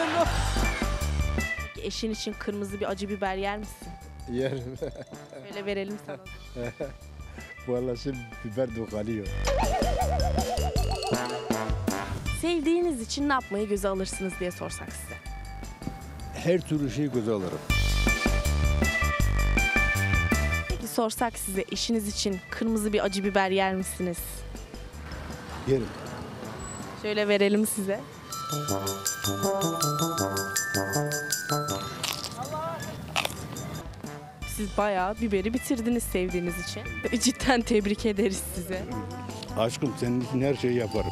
Peki eşin için kırmızı bir acı biber yer misin? Yerim. Böyle verelim sana. Vallahi şimdi biber dokalıyor. Sevdiğiniz için ne yapmayı göze alırsınız diye sorsak size. Her türlü şeyi göze alırım. Peki sorsak size eşiniz için kırmızı bir acı biber yer misiniz? Yerim. Şöyle verelim size. Siz bayağı biberi bitirdiniz sevdiğiniz için. Cidden tebrik ederiz size. Aşkım senin için her şeyi yaparım.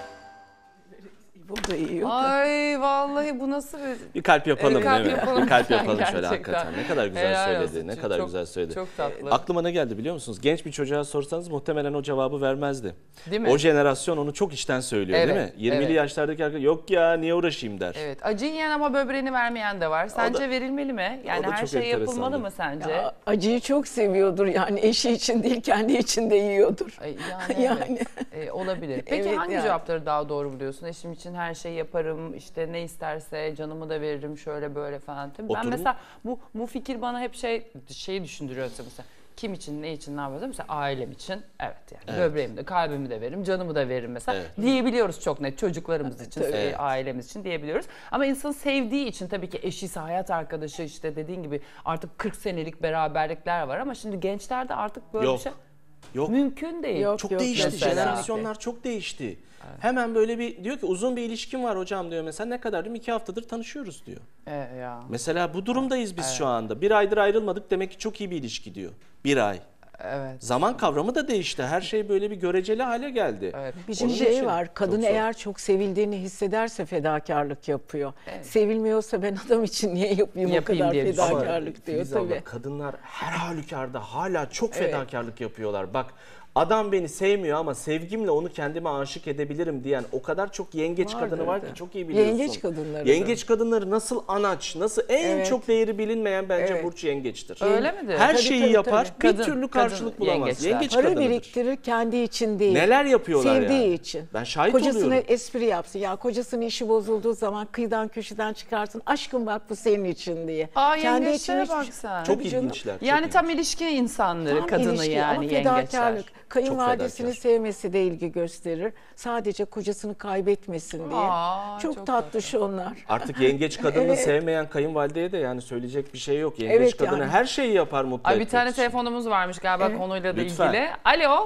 Burada yiyor. Ay vallahi bu nasıl bir... Bir kalp yapalım Bir kalp değil mi? yapalım Bir kalp lütfen yapalım şöyle gerçekten. hakikaten. Ne kadar güzel Helal söyledi, olsun. ne kadar Çok- güzel söyledi. çok tatlı. Aklıma ne geldi biliyor musunuz? Genç bir çocuğa sorsanız muhtemelen o cevabı vermezdi. Değil mi? O jenerasyon onu çok içten söylüyor değil Evet, mi? yirmili evet. yaşlardaki arkadaş yok ya niye uğraşayım der. Evet, acı yiyen ama böbreğini vermeyen de var. Sence da- verilmeli mi? Yani o da her çok şey yapılmalı enteresandı. mı sence? Ya, acıyı çok seviyordur yani eşi için değil kendi için de yiyordur. Ay, Yani, Yani. evet, e, olabilir. Peki Evet, hangi yani. cevapları daha doğru buluyorsun? Eşim için her şeyi yaparım, işte ne isterse canımı da veririm şöyle böyle falan. Tabii ben Oturum. mesela bu bu fikir bana hep şey şeyi düşündürüyor mesela. Kim için, ne için, ne yapıyoruz? Mesela ailem için evet yani Evet. böbreğimi de, kalbimi de veririm, canımı da veririm mesela. Evet. Diyebiliyoruz çok net çocuklarımız için, Tabii. e, ailemiz için diyebiliyoruz. Ama insan sevdiği için tabii ki eşisi, hayat arkadaşı işte dediğin gibi artık kırk senelik beraberlikler var ama şimdi gençlerde artık böyle Yok. bir şey Yok. mümkün değil. Yok. Çok Yok, değişti. mesela. Jenerasyonlar çok değişti. Hemen böyle bir diyor ki uzun bir ilişkin var hocam diyor mesela ne kadar diyorum iki haftadır tanışıyoruz diyor. E, ya. Mesela bu durumdayız biz şu anda. Bir aydır ayrılmadık demek ki çok iyi bir ilişki diyor. Bir ay. Evet. Zaman kavramı da değişti. Her şey böyle bir göreceli hale geldi. Evet. Bir Onun şey için var, kadın çok zor. eğer çok sevildiğini hissederse fedakarlık yapıyor. Evet. Sevilmiyorsa ben adam için niye yapayım, Yapayım o kadar diye düşünüyor. fedakarlık diyor Filiz abla, tabii. kadınlar her halükarda hala çok Evet. fedakarlık yapıyorlar. Bak adam beni sevmiyor ama sevgimle onu kendime aşık edebilirim diyen o kadar çok yengeç Vardır kadını var da. ki çok iyi biliyorsun. Yengeç kadınları da. Yengeç kadınları nasıl anaç, nasıl en Evet. çok değeri bilinmeyen bence Evet. burç yengeçtir. Öyle midir? Her Tabii, şeyi tabii, yapar, tabii. bir Kadın, türlü kadın karşılık bulamaz. yengeçler. Yengeç Para kadınıdır. biriktirir kendi için değil. Neler yapıyorlar Sevdiği yani. için. Ben şahit Kocasına oluyorum. espri yapsın. Ya kocasının işi bozulduğu zaman kıyıdan köşeden çıkarsın. Aşkım bak bu senin için diye. Aa, Kendi yengeçlere hiçbir- bak sen. Çok Tabii canım. ilginçler. çok Yani tam ilginç. ilişki insanları, Tam kadını ilişki yani ama yengeçler. fedakarlık. Kayınvalidesini fedakar. sevmesi de ilgi gösterir. Sadece kocasını kaybetmesin diye. Aa, çok, çok tatlış onlar. Artık yengeç kadını Evet. sevmeyen kayınvalideye de yani söyleyecek bir şey yok. Yengeç Evet kadını yani. her şeyi yapar mutlu Ay bir etmek tane için. telefonumuz varmış galiba Evet. konuyla da Lütfen. ilgili. Alo.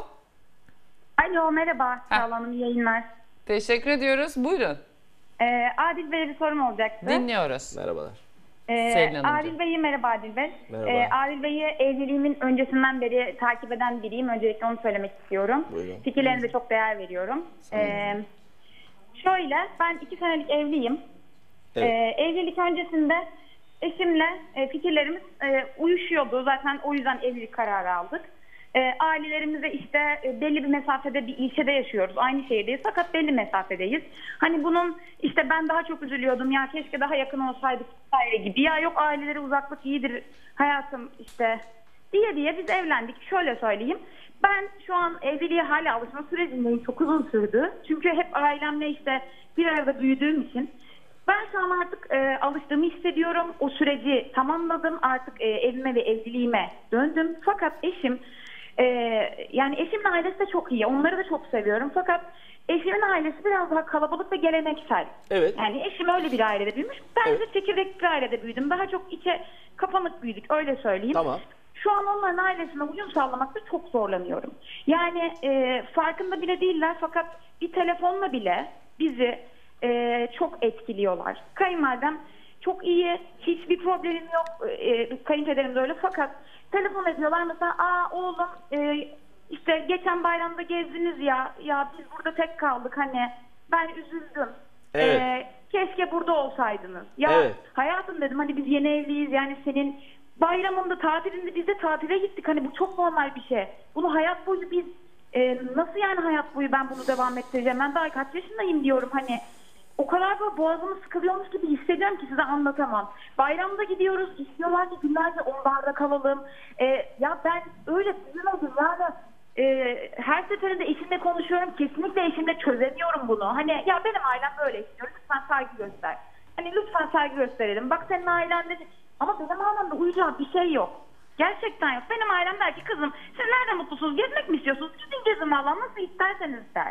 Alo merhaba Çağla Hanım, iyi yayınlar. Teşekkür ediyoruz. Buyurun. Ee, Adil Bey'e bir sorum olacaktı. Dinliyoruz. Merhabalar. Ee, Selin Hanımcığım. Adil Bey'e merhaba Adil Bey. Merhaba. Ee, Adil Bey'i evliliğimin öncesinden beri takip eden biriyim. Öncelikle onu söylemek istiyorum. Buyurun. Fikirlerinize çok değer veriyorum. Ee, şöyle, ben iki senelik evliyim. Evet. Ee, evlilik öncesinde eşimle e, fikirlerimiz e, uyuşuyordu. Zaten o yüzden evlilik kararı aldık. E, ailelerimize işte e, belli bir mesafede bir ilçede yaşıyoruz. Aynı şehirdeyiz fakat belli mesafedeyiz. Hani bunun işte ben daha çok üzülüyordum. Ya keşke daha yakın olsaydık vesaire gibi. Ya yok aileleri uzaklık iyidir hayatım işte diye diye biz evlendik. Şöyle söyleyeyim. Ben şu an evliliğe hala alışma sürecindeyim. Çok uzun sürdü. Çünkü hep ailemle işte bir arada büyüdüğüm için. Ben şu an artık e, alıştığımı hissediyorum. O süreci tamamladım. Artık e, evime ve evliliğime döndüm. Fakat eşim e, yani eşimin ailesi de çok iyi. Onları da çok seviyorum. Fakat eşimin ailesi biraz daha kalabalık ve geleneksel. Evet. Yani eşim öyle bir ailede büyümüş. Ben Evet. de çekirdek bir ailede büyüdüm. Daha çok içe kapanık büyüdük. Öyle söyleyeyim. Tamam. Şu an onların ailesine uyum sağlamakta çok zorlanıyorum. Yani e, farkında bile değiller fakat bir telefonla bile bizi e, çok etkiliyorlar. Kayınvalidem çok iyi, hiçbir problemim yok. E, kayınpederim de öyle fakat telefon ediyorlar mesela, aa oğlum e, işte geçen bayramda gezdiniz ya, ya biz burada tek kaldık hani ben üzüldüm. Evet. E, keşke burada olsaydınız. Ya Evet. hayatım dedim hani biz yeni evliyiz yani senin bayramında, tatilinde biz de tatile gittik. Hani bu çok normal bir şey. Bunu hayat boyu biz e, nasıl yani hayat boyu ben bunu devam ettireceğim? Ben daha kaç yaşındayım diyorum hani. O kadar böyle boğazımı sıkılıyormuş gibi hissediyorum ki size anlatamam. Bayramda gidiyoruz, istiyorlar ki günlerce onlarda kalalım. E, ya ben öyle büyümedim yani. E, her seferinde eşimle konuşuyorum. Kesinlikle eşimle çözemiyorum bunu. Hani ya benim ailem böyle istiyor. Lütfen saygı göster. Hani lütfen saygı gösterelim. Bak senin ailende... Ama benim ailemde uyacak bir şey yok. Gerçekten yok. Benim ailem der ki kızım siz nerede mutlusunuz? Gezmek mi istiyorsunuz? Gidin gezin valla nasıl isterseniz der.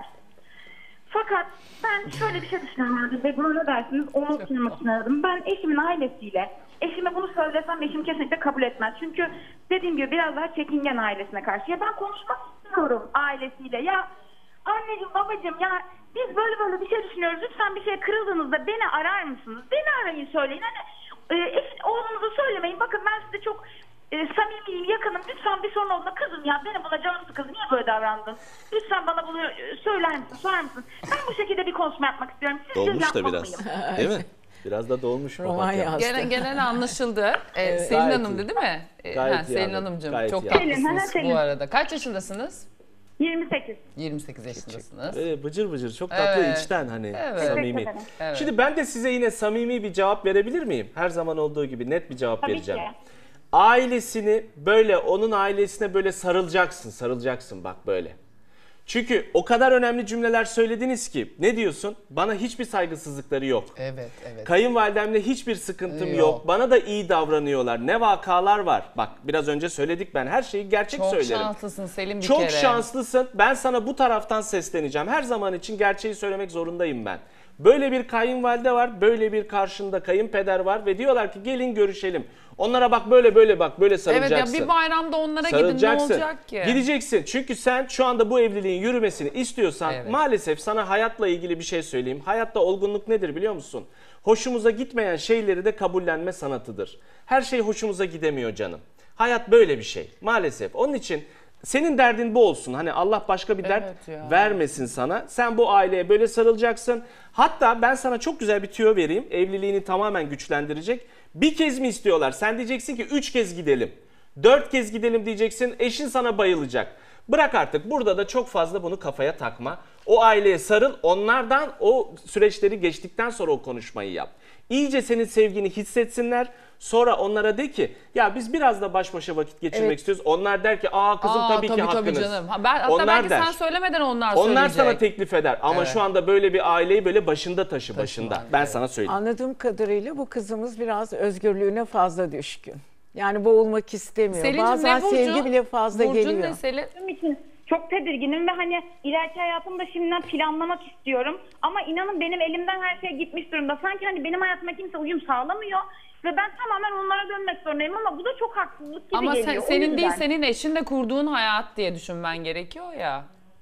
Fakat ben şöyle bir şey düşünüyorum ve buna ne dersiniz? Onu sunmak için aradım. Ben eşimin ailesiyle, eşime bunu söylesem eşim kesinlikle kabul etmez. Çünkü dediğim gibi biraz daha çekingen ailesine karşı. Ya ben konuşmak istiyorum ailesiyle. Ya anneciğim babacığım ya biz böyle böyle bir şey düşünüyoruz. Lütfen bir şeye kırıldığınızda beni arar mısınız? Beni arayın söyleyin. Hani e, eş, oğlunuza söylemeyin. Bakın ben size çok e, samimiyim, yakınım. Lütfen bir sorun olduğunda kızım ya beni buna canım sıkıldı. Niye böyle davrandın? Lütfen bana bunu e, söyler misin, sorar mısın? Ben bu şekilde bir konuşma yapmak istiyorum. Sizce Dolmuş da yapmalı biraz. mıyım? Değil mi? Biraz da dolmuş Roman papatya. yazdı. Genel, genel anlaşıldı. Ee, Evet. Selin Gayet Hanım'dı iyi. değil mi? Ee, Gayet ha, iyi Selin anladım. Hanımcığım Gayet çok iyi anladım. tatlısınız Selin, bu arada. Kaç yaşındasınız? yirmi sekiz. yirmi sekiz yaşındasınız. Böyle bıcır bıcır çok tatlı Evet. içten hani Evet. samimi. Teşekkür ederim. Evet. Şimdi ben de size yine samimi bir cevap verebilir miyim? Her zaman olduğu gibi net bir cevap Tabii vereceğim. ki. Ailesini böyle onun ailesine böyle sarılacaksın, sarılacaksın bak böyle. Çünkü o kadar önemli cümleler söylediniz ki ne diyorsun? Bana hiçbir saygısızlıkları yok. Evet, evet. Kayınvalidemle hiçbir sıkıntım yok. Yok. Bana da iyi davranıyorlar. Ne vakalar var. Bak biraz önce söyledik ben. Her şeyi gerçek Çok söylerim. şanslısın Selim bir Çok kere. şanslısın. Ben sana bu taraftan sesleneceğim. Her zaman için gerçeği söylemek zorundayım ben. Böyle bir kayınvalide var, böyle bir karşında kayınpeder var ve diyorlar ki gelin görüşelim. Onlara bak böyle böyle bak böyle Evet sarılacaksın. ya bir bayramda onlara gidin ne Sarılacaksın. olacak ki? Gideceksin. Çünkü sen şu anda bu evliliğin yürümesini istiyorsan Evet. maalesef sana hayatla ilgili bir şey söyleyeyim. Hayatta olgunluk nedir biliyor musun? Hoşumuza gitmeyen şeyleri de kabullenme sanatıdır. Her şey hoşumuza gidemiyor canım. Hayat böyle bir şey maalesef. Onun için senin derdin bu olsun. Hani Allah başka bir dert Evet ya. vermesin sana. Sen bu aileye böyle sarılacaksın. Hatta ben sana çok güzel bir tüyo vereyim. Evliliğini tamamen güçlendirecek. Bir kez mi istiyorlar? Sen diyeceksin ki üç kez gidelim. Dört kez gidelim diyeceksin. Eşin sana bayılacak. Bırak artık. Burada da çok fazla bunu kafaya takma. O aileye sarıl. Onlardan o süreçleri geçtikten sonra o konuşmayı yap. İyice senin sevgini hissetsinler. Sonra onlara de ki ya biz biraz da baş başa vakit geçirmek Evet. istiyoruz. Onlar der ki aa kızım Aa, tabii, tabii ki hakkınız. tabii canım. Ha, ben, hatta Onlar belki der. sen söylemeden onlar, Onlar söyleyecek. sana teklif eder ama Evet. şu anda böyle bir aileyi böyle başında taşı başında. Taşıman, Ben evet. sana söyleyeyim. Anladığım kadarıyla bu kızımız biraz özgürlüğüne fazla düşkün. Yani boğulmak istemiyor. Selin'cim Bazen ne burcu? sevgi bile fazla Burcun geliyor. ne Selin? Benim için çok tedirginim ve hani ileriki hayatımı da şimdiden planlamak istiyorum. Ama inanın benim elimden her şey gitmiş durumda. Sanki hani benim hayatıma kimse uyum sağlamıyor. Ve ben tamamen onlara dönmek zorundayım ama bu da çok haksızlık gibi Ama geliyor. sen, O senin yüzden. değil senin eşinle kurduğun hayat diye düşünmen gerekiyor ya.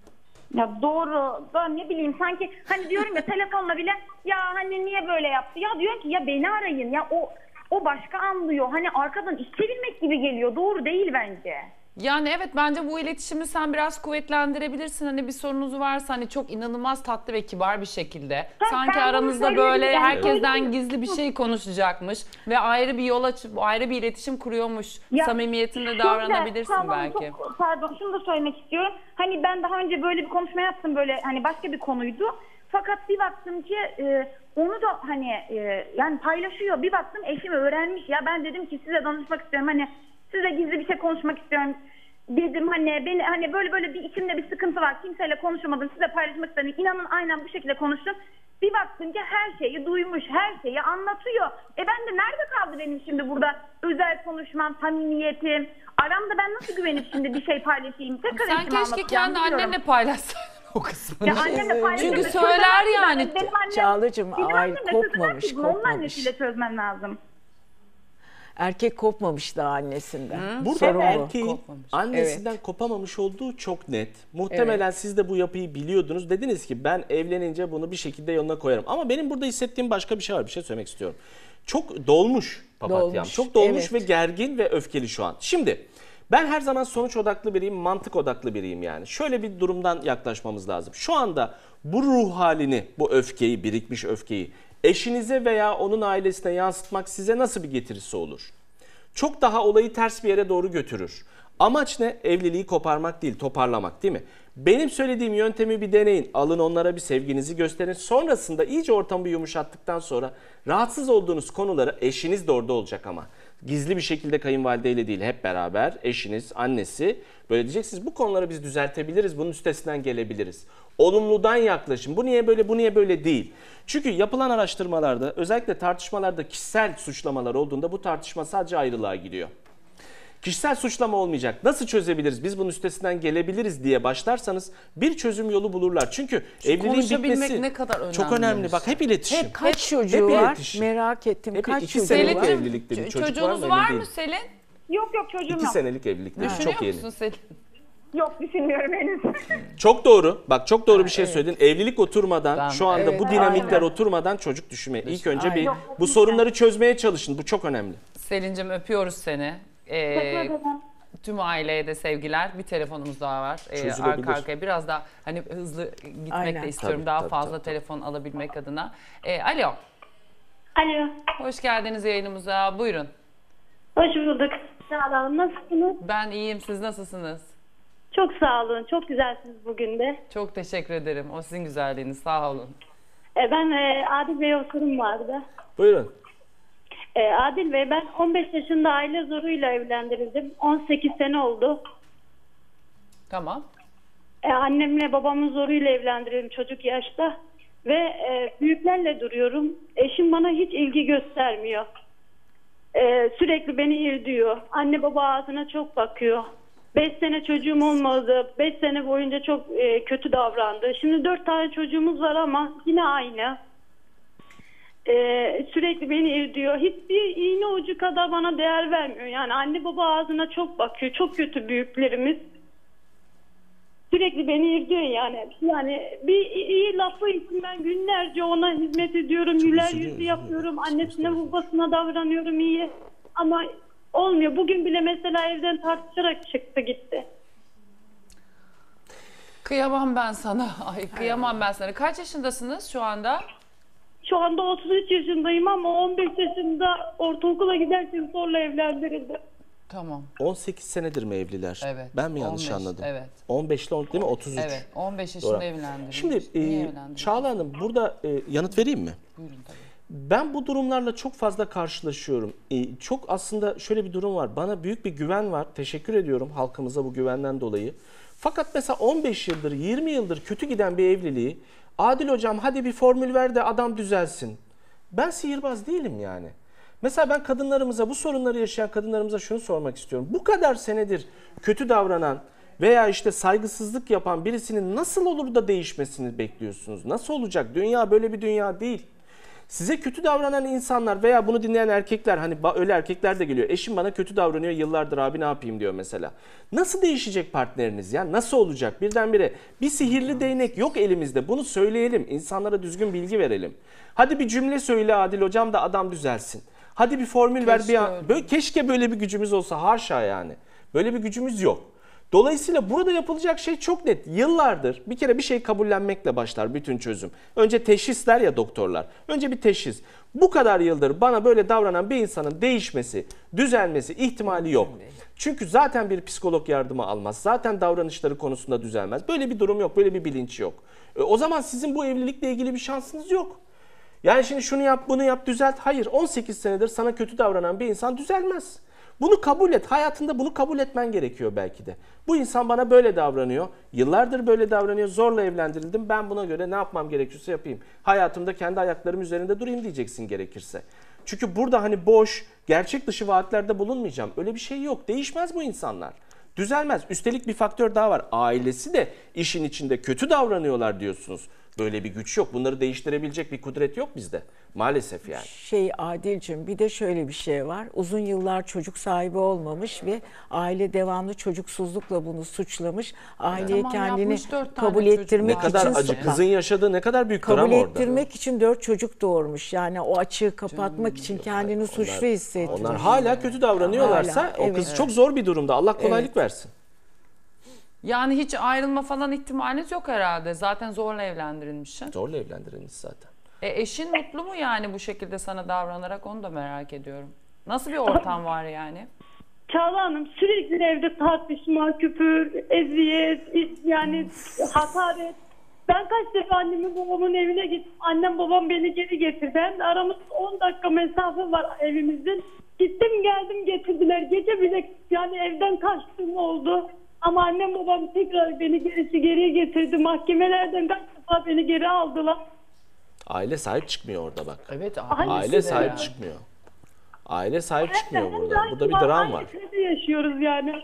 Ya doğru. Da ne bileyim sanki hani diyorum ya telefonla bile ya hani niye böyle yaptı? Ya diyorum ki ya beni arayın ya o o başka anlıyor. Hani arkadan iş çevirmek gibi geliyor. Doğru değil bence. Yani evet, bence bu iletişimi sen biraz kuvvetlendirebilirsin. Hani bir sorunuz varsa hani çok inanılmaz tatlı ve kibar bir şekilde. Ha, Sanki ben bunu aranızda söyleyeyim, böyle yani herkesten söyleyeyim. gizli bir şey konuşacakmış ve ayrı bir yol açıp ayrı bir iletişim kuruyormuş. Ya, samimiyetinde şöyle, davranabilirsin tamam, belki. Çok, pardon, şunu da söylemek istiyorum. Hani ben daha önce böyle bir konuşma yaptım, böyle hani başka bir konuydu. Fakat bir baktım ki e, onu da hani e, yani paylaşıyor. Bir baktım eşim öğrenmiş. Ya ben dedim ki size danışmak istiyorum. Hani size gizli bir şey konuşmak istiyorum. Dedim hani beni hani böyle böyle bir içimde bir sıkıntı var. Kimseyle konuşamadım. Size paylaşmak istedim. İnanın aynen bu şekilde konuştum. Bir baktım ki her şeyi duymuş, her şeyi anlatıyor. E ben de nerede kaldı benim şimdi burada özel konuşmam, samimiyetim? Aramda ben nasıl güvenip şimdi bir şey paylaşayım? Tekrar Sen eşime keşke kendi anlatacağım, annenle paylaşsaydın o kısmını. ya annemle paylaşırım. Çünkü söyler yani. Benim annem, Çağla'cığım, benim ay, annem de kopmamış, çözemez ki bunu. Onun kopmamış. annesiyle çözmem lazım. Erkek kopmamış daha annesinden. Burada Sorun bu. erkeğin Kopmamış. annesinden kopamamış olduğu çok net. Muhtemelen siz de bu yapıyı biliyordunuz. Dediniz ki ben evlenince bunu bir şekilde yoluna koyarım. Ama benim burada hissettiğim başka bir şey var. Bir şey söylemek istiyorum. Çok dolmuş papatyam. Dolmuş, Çok dolmuş evet. ve gergin ve öfkeli şu an. Şimdi ben her zaman sonuç odaklı biriyim, mantık odaklı biriyim yani. Şöyle bir durumdan yaklaşmamız lazım. Şu anda bu ruh halini, bu öfkeyi, birikmiş öfkeyi eşinize veya onun ailesine yansıtmak size nasıl bir getirisi olur? Çok daha olayı ters bir yere doğru götürür. Amaç ne? Evliliği koparmak değil, toparlamak, değil mi? Benim söylediğim yöntemi bir deneyin. Alın, onlara bir sevginizi gösterin. Sonrasında iyice ortamı yumuşattıktan sonra rahatsız olduğunuz konuları, eşiniz de orada olacak ama gizli bir şekilde kayınvalideyle değil, hep beraber eşiniz, annesi, böyle diyeceksiniz bu konuları biz düzeltebiliriz, bunun üstesinden gelebiliriz. Olumludan yaklaşın. Bu niye böyle, bu niye böyle değil. Çünkü yapılan araştırmalarda, özellikle tartışmalarda kişisel suçlamalar olduğunda bu tartışma sadece ayrılığa gidiyor. Kişisel suçlama olmayacak. Nasıl çözebiliriz, biz bunun üstesinden gelebiliriz diye başlarsanız bir çözüm yolu bulurlar. Çünkü evliliğin konuşabilmek bitmesi ne kadar önemli. çok önemli. Bak hep iletişim. Hep kaç çocuğu hep var? iletişim. Merak ettim. Hep Kaç iki çocuğu senelik var? evlilikte bir çocuk var Çocuğunuz mı? var Emin mı değilim. Selin? Yok yok çocuğum İki yok. senelik evlilikte. Düşünüyor Çok yeni. musun Selin? Yok düşünmüyorum henüz. Çok doğru. Bak çok doğru bir şey söyledin. Evlilik oturmadan, Ben- şu anda Evet, bu dinamikler aynen. oturmadan çocuk düşünmeyin. İlk önce Aynen. bir Yok, bu sorunları çözmeye çalışın. Bu çok önemli. Selin'cim öpüyoruz seni. Ee, Teşekkür ederim. tüm aileye de sevgiler. Bir telefonumuz daha var. Ee, Çözülebilir. arka arkaya biraz daha hani hızlı gitmek Aynen. de istiyorum. Tabii, daha tabii, fazla tabii, telefon alabilmek adına. Ee, alo. Alo. Hoş geldiniz yayınımıza. Buyurun. Hoş bulduk. Sağ olun. Nasılsınız? Ben iyiyim. Siz nasılsınız? Çok sağ olun. Çok güzelsiniz bugün de. Çok teşekkür ederim. O sizin güzelliğiniz. Sağ olun. E, ben e, Adil Bey'e bir sorum vardı. Buyurun. E, Adil Bey, ben on beş yaşında aile zoruyla evlendirildim. on sekiz sene oldu. Tamam. E, annemle babamın zoruyla evlendirildim çocuk yaşta. Ve e, büyüklerle duruyorum. Eşim bana hiç ilgi göstermiyor. E, sürekli beni irdiyor. Anne baba ağzına çok bakıyor. Beş sene çocuğum olmadı. Beş sene boyunca çok e, kötü davrandı. Şimdi dört tane çocuğumuz var ama yine aynı. Ee, sürekli beni irdiyor. Hiçbir iğne ucu kadar bana değer vermiyor. Yani anne baba ağzına çok bakıyor. Çok kötü büyüklerimiz. Sürekli beni irdiyor yani. Yani bir iyi lafı için ben günlerce ona hizmet ediyorum. Güler üzülüyor, yüzü üzülüyor. yapıyorum. Annesine babasına davranıyorum iyi. Ama olmuyor. Bugün bile mesela evden tartışarak çıktı gitti. Kıyamam ben sana. Ay kıyamam ben sana. Kaç yaşındasınız şu anda? Şu anda otuz üç yaşındayım ama on beş yaşında ortaokula giderken zorla evlendirildim. Tamam. on sekiz senedir mi evliler? Evet. Ben mi yanlış on beş, anladım? evet. on beş ile on değil mi? otuz üç. Evet. on beş yaşında Doğru. evlendirilmiş. Şimdi e, Niye evlendirilmiş? Çağla Hanım burada e, yanıt vereyim mi? Buyurun tabii. Ben bu durumlarla çok fazla karşılaşıyorum. E, çok aslında şöyle bir durum var. Bana büyük bir güven var. Teşekkür ediyorum halkımıza bu güvenden dolayı. Fakat mesela on beş yıldır, yirmi yıldır kötü giden bir evliliği, Adil hocam hadi bir formül ver de adam düzelsin. Ben sihirbaz değilim yani. Mesela ben kadınlarımıza, bu sorunları yaşayan kadınlarımıza şunu sormak istiyorum. Bu kadar senedir kötü davranan veya işte saygısızlık yapan birisinin nasıl olur da değişmesini bekliyorsunuz? Nasıl olacak? Dünya böyle bir dünya değil. Size kötü davranan insanlar veya bunu dinleyen erkekler, hani öyle erkekler de geliyor. Eşim bana kötü davranıyor yıllardır, abi ne yapayım diyor mesela. Nasıl değişecek partneriniz ya? Nasıl olacak? Birdenbire bir sihirli değnek yok elimizde. Bunu söyleyelim. İnsanlara düzgün bilgi verelim. Hadi bir cümle söyle Adil hocam da adam düzelsin. Hadi bir formül ver. Keşke Bir öyle. böyle, keşke böyle bir gücümüz olsa, haşa yani. Böyle bir gücümüz yok. Dolayısıyla burada yapılacak şey çok net. Yıllardır bir kere bir şey kabullenmekle başlar bütün çözüm. Önce teşhisler ya doktorlar. Önce bir teşhis. Bu kadar yıldır bana böyle davranan bir insanın değişmesi, düzelmesi ihtimali yok. Çünkü zaten bir psikolog yardımı almaz. Zaten davranışları konusunda düzelmez. Böyle bir durum yok, böyle bir bilinç yok. E, o zaman sizin bu evlilikle ilgili bir şansınız yok. Yani şimdi şunu yap, bunu yap, düzelt. Hayır, on sekiz senedir sana kötü davranan bir insan düzelmez. Bunu kabul et. Hayatında bunu kabul etmen gerekiyor belki de. Bu insan bana böyle davranıyor. Yıllardır böyle davranıyor. Zorla evlendirildim. Ben buna göre ne yapmam gerekiyorsa yapayım. Hayatımda kendi ayaklarım üzerinde durayım diyeceksin gerekirse. Çünkü burada hani boş, gerçek dışı vaatlerde bulunmayacağım. Öyle bir şey yok. Değişmez bu insanlar. Düzelmez. Üstelik bir faktör daha var. Ailesi de işin içinde kötü davranıyorlar diyorsunuz. Böyle bir güç yok. Bunları değiştirebilecek bir kudret yok bizde. Maalesef yani. Şey Adil'cim, bir de şöyle bir şey var. Uzun yıllar çocuk sahibi olmamış ve aile devamlı çocuksuzlukla bunu suçlamış. Aileye Tamam, kendini yapmış dört tane kabul çocuk. ettirmek Ne kadar için acı. Kızın yaşadığı ne kadar büyük kabul dram orada. ettirmek için dört çocuk doğurmuş. Yani o açığı kapatmak için kendini suçlu hissettirmiş. Onlar hala kötü davranıyorlarsa Hala, o evet. kız çok zor bir durumda. Allah kolaylık Evet. versin. Yani hiç ayrılma falan ihtimaliniz yok herhalde. Zaten zorla evlendirilmişsin. Zorla evlendirilmiş zaten. E, eşin mutlu mu yani bu şekilde sana davranarak, onu da merak ediyorum. Nasıl bir ortam var yani? Çağla Hanım sürekli evde tartışma, küfür, eziyet, yani hakaret. Ben kaç defa annemin babamın evine gittim. Annem babam beni geri getirdi. Hem de aramızda on dakika mesafe var evimizden. Gittim geldim getirdiler. Gece bile yani evden kaçtığım oldu. Ama annem babam tekrar beni gerisi geriye getirdi. Mahkemelerden kaç defa beni geri aldılar. Aile sahip çıkmıyor orada bak. Evet. Aile sahip yani. çıkmıyor. Aile sahip çıkmıyor burada. Burada bir dram var. Aynı yaşıyoruz yani.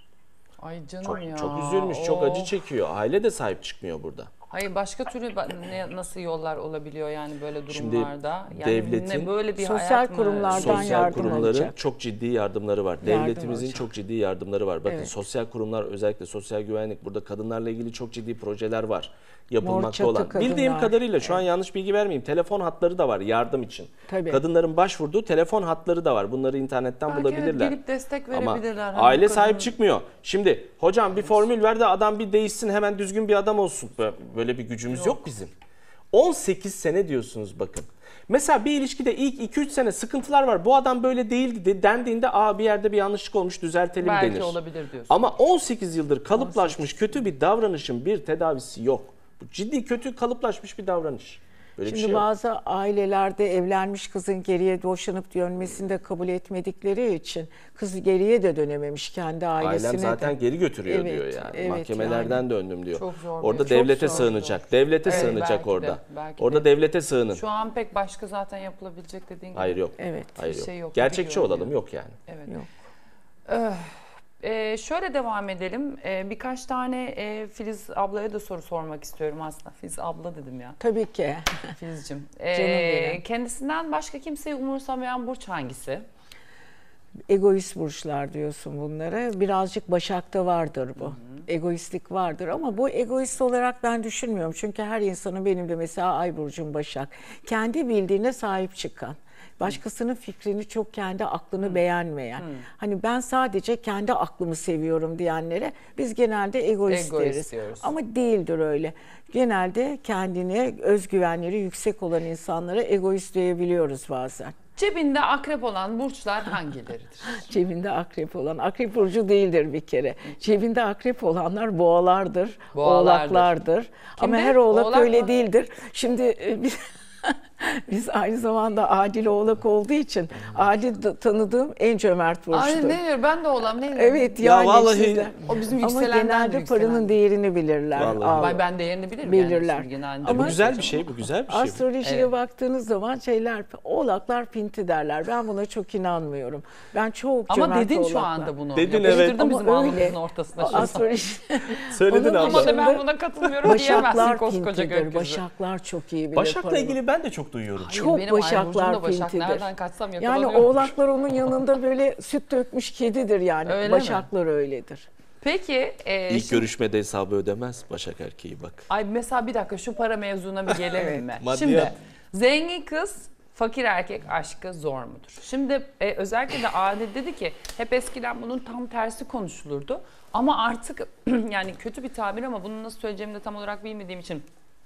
Ay canım Çok, ya. çok üzülmüş, çok acı çekiyor. Aile de sahip çıkmıyor burada. Hayır, başka türlü ba- ne, nasıl yollar olabiliyor yani böyle Şimdi durumlarda? Yani devletin, ne böyle bir sosyal hayat mı? kurumlardan sosyal yardım kurumların alacak. çok ciddi yardımları var. Yardım Devletimizin alacak. çok ciddi yardımları var. Bakın Evet. sosyal kurumlar, özellikle sosyal güvenlik, burada kadınlarla ilgili çok ciddi projeler var. Mor Yapılmakta çatı olan. kadınlar. Bildiğim kadarıyla şu an yanlış bilgi vermeyeyim. Telefon hatları da var yardım için. Tabii. Kadınların başvurduğu telefon hatları da var. Bunları internetten Belki bulabilirler. evet, gelip destek Ama verebilirler. Hani aile bu sahip kadın- çıkmıyor. Şimdi hocam bir formül ver de adam bir değişsin, hemen düzgün bir adam olsun. Böyle bir gücümüz yok, yok bizim. on sekiz sene diyorsunuz bakın. Mesela bir ilişkide ilk iki üç sene sıkıntılar var. Bu adam böyle değildi dendiğinde aa bir yerde bir yanlışlık olmuş, düzeltelim Belki denir. olabilir diyorsun. Ama on sekiz yıldır kalıplaşmış kötü bir davranışın bir tedavisi yok. Bu ciddi kötü kalıplaşmış bir davranış. Böyle Şimdi bir şey yok. bazı ailelerde evlenmiş kızın geriye boşanıp dönmesini de kabul etmedikleri için kız geriye de dönememiş kendi ailesine. Ailem zaten de. geri götürüyor Evet, diyor yani. evet Mahkemelerden yani. döndüm diyor. Çok zor Orada bir- devlete çok zor, sığınacak. zor. Devlete Evet, sığınacak belki de, orada. belki Orada de. devlete sığınır. Şu an pek başka zaten yapılabilecek dediğin gibi. Hayır yok. Evet. Hayır Bir yok. şey yok, Gerçekçi gibi görünüyor. olalım, yok yani. Evet. Yok. Öh. Ee, şöyle devam edelim. Ee, birkaç tane e, Filiz ablaya da soru sormak istiyorum aslında. Filiz abla dedim ya. Tabii ki. Filizciğim. Canım Ee, benim. kendisinden başka kimseyi umursamayan burç hangisi? Egoist burçlar diyorsun bunlara. Birazcık Başak'ta vardır bu. Hı hı. Egoistlik vardır ama bu egoist olarak ben düşünmüyorum. Çünkü her insanın, benim de mesela Ay burcum Başak. Kendi bildiğine sahip çıkan. Başkasının fikrini çok, kendi aklını hmm. beğenmeyen. Hmm. Hani ben sadece kendi aklımı seviyorum diyenlere biz genelde egoist, Egoist deriz. diyoruz. Ama değildir öyle. Genelde kendine özgüvenleri yüksek olan insanlara egoist diyebiliyoruz bazen. Cebinde akrep olan burçlar hangileridir? Cebinde akrep olan, akrep burcu değildir bir kere. Cebinde akrep olanlar boğalardır, Boğalardır. oğlaklardır. Ama Kimdir? her oğlak, Oğlak öyle mı? değildir. Şimdi e, biz... Biz aynı zamanda Adil Oğlak olduğu için Adil de tanıdığım en cömert burçtur. Ay ne diyor, ben de oğlam ne diyor? Evet Ya yani vallahi- sizler. O bizim Ama yükselenden genelde yükselen. paranın değerini bilirler. Vallahi. Al- Ay ben değerini bilirim Bilirler. yani. Genelde. E bu Ama- güzel bir şey, bu güzel bir şey. bu. Astrolojiye Evet. baktığınız zaman şeyler, oğlaklar pinti derler. Ben buna çok inanmıyorum. Ben çok Ama cömert dedin şu oğlaklar. anda bunu. Dedin, Yapıştırdın evet. bizim Ama alnımızın öyle. ortasına. O şimdi. Astroloji. Söyledin Onun abla. Ama da ben dışında buna katılmıyorum diyemezsin Başaklar koskoca pintidir. gökyüzü. Başaklar çok iyi bilir. Başak'la paranı. ilgili ben de çok duyuyorum. Çok Benim ay başaklar burcum da Başak. pintidir. Nereden kaçsam Yani yakalanıyorum. oğlaklar onun yanında böyle süt dökmüş kedidir yani. Öyle mi? Başaklar öyledir. Peki. E, İlk şimdi- görüşmede hesabı ödemez Başak erkeği bak. Ay mesela bir dakika şu para mevzuna bir gelelim mi? Maddiyat. Şimdi zengin kız fakir erkek aşkı zor mudur? Şimdi e, özellikle de Adil dedi ki hep eskiden bunun tam tersi konuşulurdu. Ama artık yani kötü bir tabir ama bunu nasıl söyleyeceğimi de tam olarak bilmediğim için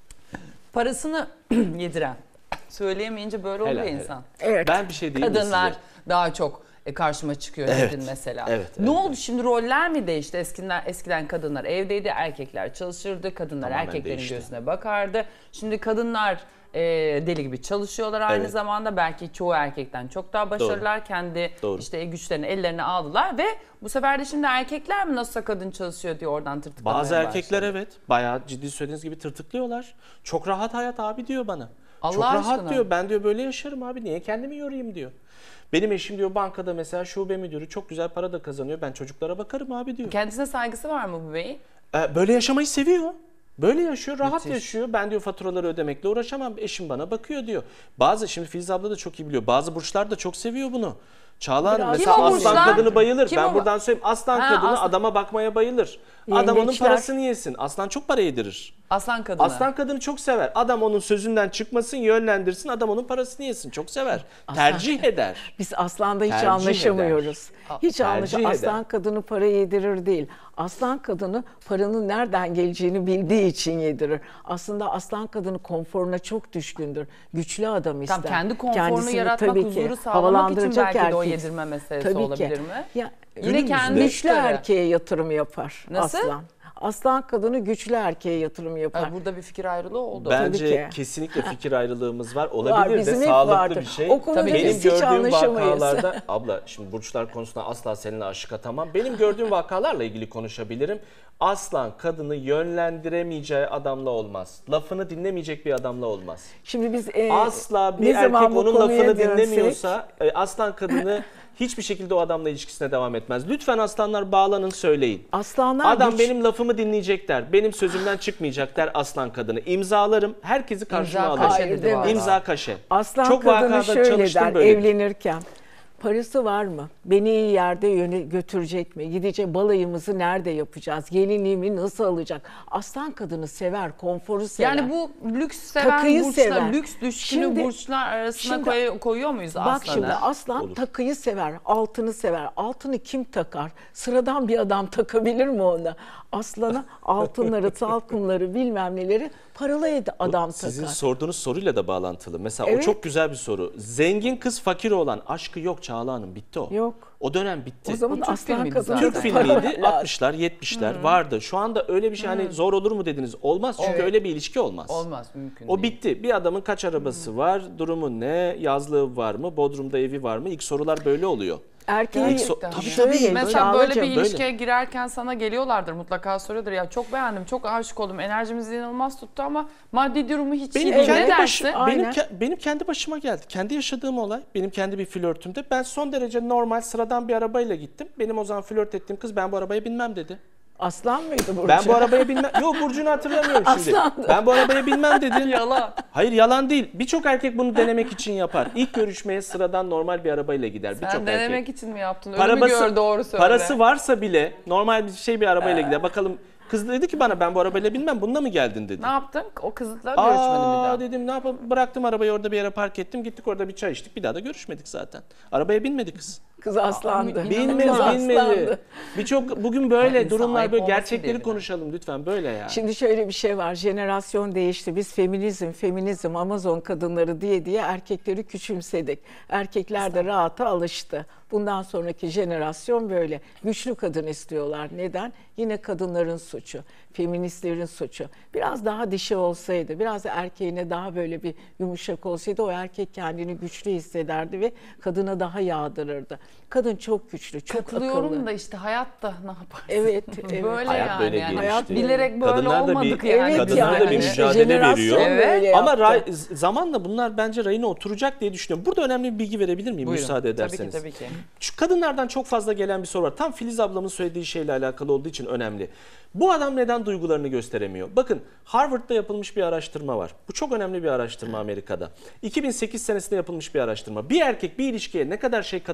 parasını yediren, söyleyemeyince böyle oluyor Helal, insan. Evet. Ben bir şey diyeyim mi Kadınlar size? daha çok e, karşıma çıkıyor Evet, dedin mesela. evet, ne evet, oldu şimdi, roller mi değişti? Eskiden, eskiden kadınlar evdeydi, erkekler çalışırdı, kadınlar Tamamen erkeklerin değişti. gözüne bakardı. Şimdi kadınlar e, deli gibi çalışıyorlar aynı Evet. zamanda. Belki çoğu erkekten çok daha başarılılar. Kendi Doğru. işte güçlerini ellerine aldılar ve bu sefer de şimdi erkekler mi nasılsa kadın çalışıyor diye oradan tırtıklamaya Bazı erkekler başladı. evet bayağı ciddi söylediğiniz gibi tırtıklıyorlar. Çok rahat hayat abi diyor bana. Allah Çok rahat aşkına. diyor. Ben diyor böyle yaşarım abi. Niye kendimi yorayım diyor. Benim eşim diyor bankada mesela şube müdürü, çok güzel para da kazanıyor. Ben çocuklara bakarım abi diyor. Kendisine saygısı var mı bu beyin? Ee, böyle yaşamayı seviyor. Böyle yaşıyor, rahat Müthiş. yaşıyor. Ben diyor faturaları ödemekle uğraşamam. Eşim bana bakıyor diyor. Bazı, şimdi Filiz abla da çok iyi biliyor. Bazı burçlar da çok seviyor bunu. Çağla Hanım Biraz- mesela Kim o aslan burçlar? kadını bayılır. Kim ben o? buradan söyleyeyim. Aslan Ha, kadını aslan- adama bakmaya bayılır. Adam onun Yengeçler. parasını yesin. Aslan çok para yedirir. Aslan kadını. Aslan kadını çok sever. Adam onun sözünden çıkmasın, yönlendirsin. Adam onun parasını yesin. Çok sever. Tercih eder. Biz aslanda hiç Tercih anlaşamıyoruz. eder. Hiç Tercih anlaşamıyoruz. Aslan eder. kadını para yedirir değil. Aslan kadını paranın nereden geleceğini bildiği için yedirir. Aslında aslan kadını konforuna çok düşkündür. Güçlü adam ister. Tam kendi konforunu Kendisini yaratmak, tabii ki huzuru sağlamak için havalandıracak belki de o erkek. yedirme meselesi Tabii ki. olabilir mi? Ya, Yine kendi güçlü işleri. erkeğe yatırım yapar Nasıl? aslan. Aslan kadını güçlü erkeğe yatırım yapar. Ha, burada bir fikir ayrılığı oldu. Bence Tabii ki. kesinlikle fikir ayrılığımız var. Var, Olabilir bizim de hep sağlıklı vardır. bir şey. O konuda Tabii Benim biz hiç gördüğüm anlaşamayız. vakalarda, abla şimdi burçlar konusunda asla seninle aşık atamam. Benim gördüğüm vakalarla ilgili konuşabilirim. Aslan kadını yönlendiremeyeceği adamla olmaz. Lafını dinlemeyecek bir adamla olmaz. Şimdi biz e, Asla bir ne zaman erkek bu onun konuya lafını dönsek- dinlemiyorsa e, aslan kadını hiçbir şekilde o adamla ilişkisine devam etmez. Lütfen aslanlar bağlanın söyleyin. Aslanlar Adam güç- benim lafımı dinleyecek der. Benim sözümden çıkmayacak der aslan kadını. İmzalarım. Herkesi karşıma İmza alırım. kaşe Hayır, dedi deme. valla. İmza kaşe. Aslan Çok kadını vakada şöyle çalıştım der böyle. evlenirken. Parası var mı? Beni iyi yerde yöne götürecek mi? Gidecek, balayımızı nerede yapacağız? Gelinliğimi nasıl alacak? Aslan kadını sever, konforu sever. Yani bu lüks seven Takıyı burçlar, sever. lüks düşkünü Şimdi- burçlar arasına şimdi- koy- koyuyor muyuz Bak aslanı? şimdi aslan Olur. takıyı sever, altını sever. Altını kim takar? Sıradan bir adam takabilir mi ona? Aslana altınları, salkımları, bilmem neleri paralı ed- adam Sizin takar. sorduğunuz soruyla da bağlantılı. Mesela Evet. o çok güzel bir soru. Zengin kız fakir olan aşkı yok Çağla Hanım. Bitti o. Yok. O dönem bitti. O zaman Türk aslan filmiydi kadını zaten. Türk paralı filmiydi. lazım. altmışlar, yetmişler vardı. Şu anda öyle bir şey hani zor olur mu dediniz? Olmaz çünkü Evet. öyle bir ilişki olmaz. Olmaz, mümkün O değil. bitti. Bir adamın kaç arabası var, durumu ne, yazlığı var mı, Bodrum'da evi var mı? İlk sorular böyle oluyor. Erkeği Gerçekten. Tabii, şöyle, tabii. Mesela böyle bir Çağlacığım, ilişkiye girerken sana geliyorlardır, mutlaka soruyordur ya çok beğendim, çok aşık oldum, enerjimiz inanılmaz tuttu ama maddi durumu hiç iyi Benim değil. kendi Ne başım, dersin? benim, Aynen. ke- benim kendi başıma geldi. Kendi yaşadığım olay, benim kendi bir flörtümde. Ben son derece normal, sıradan bir arabayla gittim. Benim o zaman flört ettiğim kız ben bu arabaya binmem dedi. Aslan mıydı Burcu? Ben bu arabaya binmem. Yok Burcu'nu hatırlamıyorum şimdi. Aslandı. Ben bu arabaya binmem dedi. Yalan. Hayır yalan değil. Birçok erkek bunu denemek için yapar. İlk görüşmeye sıradan normal bir arabayla gider. Birçok Sen denemek erkek. için mi yaptın? Ölümü gör, doğru söyle. Parası varsa bile normal bir şey bir arabayla gider. Bakalım kız dedi ki bana ben bu arabayla binmem. Bununla mı geldin dedi. Ne yaptın? O kızla görüşmedin bir daha. Aa dedim ne yapalım, bıraktım arabayı orada bir yere park ettim, gittik orada bir çay içtik, bir daha da görüşmedik zaten. Arabaya binmedi kız. Kız aslandı. Binmedi, Kız binmedi. aslandı. Birçok bugün böyle İnsan durumlar ayıp böyle, olması gerçekleri diyelim. konuşalım lütfen böyle ya. Şimdi şöyle bir şey var. Jenerasyon değişti. Biz feminizm, feminizm, Amazon kadınları diye diye erkekleri küçümsedik. Erkekler de rahata alıştı. Bundan sonraki jenerasyon böyle. Güçlü kadın istiyorlar. Neden? Yine kadınların suçu. Feministlerin suçu. Biraz daha dişi olsaydı, biraz erkeğine daha böyle bir yumuşak olsaydı o erkek kendini güçlü hissederdi ve kadına daha yağdırırdı. Kadın çok güçlü, çok Katılıyorum akıllı. da işte hayatta ne yaparsın? Evet, evet. Böyle Hayat yani. böyle yani. gelişti. Bilerek böyle Kadınlar da bir- olmadık yani. Evet Kadınlar yani. da bir İşte mücadele jenerasyon veriyor. böyle Ama yaptı. ray- zamanla bunlar bence rayına oturacak diye düşünüyorum. Burada önemli bir bilgi verebilir miyim Buyurun. müsaade ederseniz? Tabii ki tabii ki. Şu kadınlardan çok fazla gelen bir soru var. Tam Filiz ablamın söylediği şeyle alakalı olduğu için önemli. Bu adam neden duygularını gösteremiyor? Bakın Harvard'da yapılmış bir araştırma var. Bu çok önemli bir araştırma Amerika'da. iki bin sekiz senesinde yapılmış bir araştırma. Bir erkek bir ilişkiye ne kadar şey katabilirse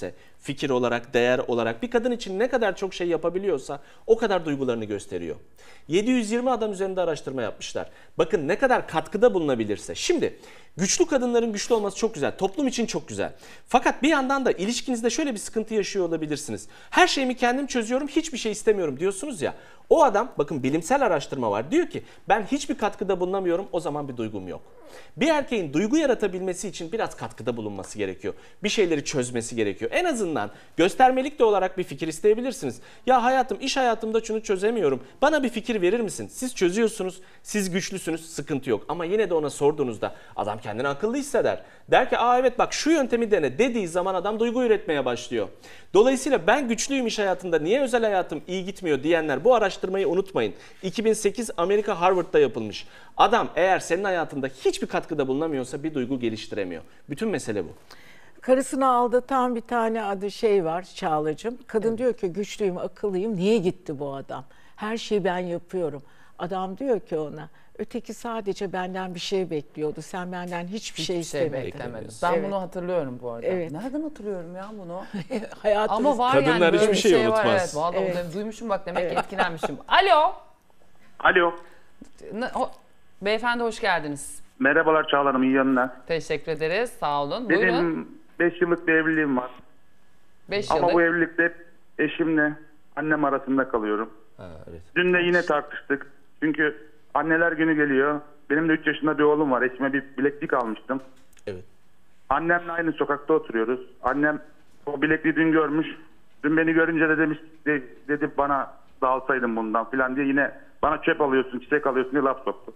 gösterirse, fikir olarak, değer olarak bir kadın için ne kadar çok şey yapabiliyorsa o kadar duygularını gösteriyor. yedi yüz yirmi adam üzerinde araştırma yapmışlar. Bakın ne kadar katkıda bulunabilirse. Şimdi güçlü kadınların güçlü olması çok güzel. Toplum için çok güzel. Fakat bir yandan da ilişkinizde şöyle bir sıkıntı yaşıyor olabilirsiniz. Her şeyimi kendim çözüyorum, hiçbir şey istemiyorum diyorsunuz ya. O adam, bakın bilimsel araştırma var. Diyor ki ben hiçbir katkıda bulunamıyorum, o zaman bir duygum yok. Bir erkeğin duygu yaratabilmesi için biraz katkıda bulunması gerekiyor. Bir şeyleri çözmesi gerekiyor. En azından göstermelik de olarak bir fikir isteyebilirsiniz. Ya hayatım, iş hayatımda şunu çözemiyorum. Bana bir fikir verir misin? Siz çözüyorsunuz, siz güçlüsünüz, sıkıntı yok. Ama yine de ona sorduğunuzda adam kendini akıllı hisseder. Der ki aa evet bak şu yöntemi dene dediği zaman adam duygu üretmeye başlıyor. Dolayısıyla ben güçlüyüm iş hayatında, niye özel hayatım iyi gitmiyor diyenler bu araştırmayı unutmayın. iki bin sekiz Amerika Harvard'da yapılmış. Adam eğer senin hayatında hiçbir katkıda bulunamıyorsa bir duygu geliştiremiyor. Bütün mesele bu. Karısını aldatan bir tane adı şey var Çağla'cığım. Kadın evet. diyor ki güçlüyüm, akıllıyım. Niye gitti bu adam? Her şeyi ben yapıyorum. Adam diyor ki ona öteki sadece benden bir şey bekliyordu. Sen benden hiçbir, hiçbir şey istemedin. Beklemedin. Ben evet. bunu hatırlıyorum bu arada. Evet. Nereden hatırlıyorum ya bunu? Ama var kadınlar yani böyle hiçbir şey, şey unutmaz. Var. Evet, vallahi evet. duymuşum bak demek evet. ki etkilenmişim. Alo. Alo. Beyefendi hoş geldiniz. Merhabalar Çağla Hanım, iyi yayınlar. Teşekkür ederiz, sağ olun. Benim Buyurun. beş yıllık bir evliliğim var. beş Ama yıllık. bu evlilikte eşimle annem arasında kalıyorum. Ha, evet. Dün de yine tartıştık. Çünkü anneler günü geliyor. Benim de üç yaşında bir oğlum var. Eşime bir bileklik almıştım. Evet. Annemle aynı sokakta oturuyoruz. Annem o bilekliği dün görmüş. Dün beni görünce de demiş, de, dedi bana dağılsaydın bundan falan diye yine bana çöp alıyorsun, çiçek alıyorsun diye laf soktu.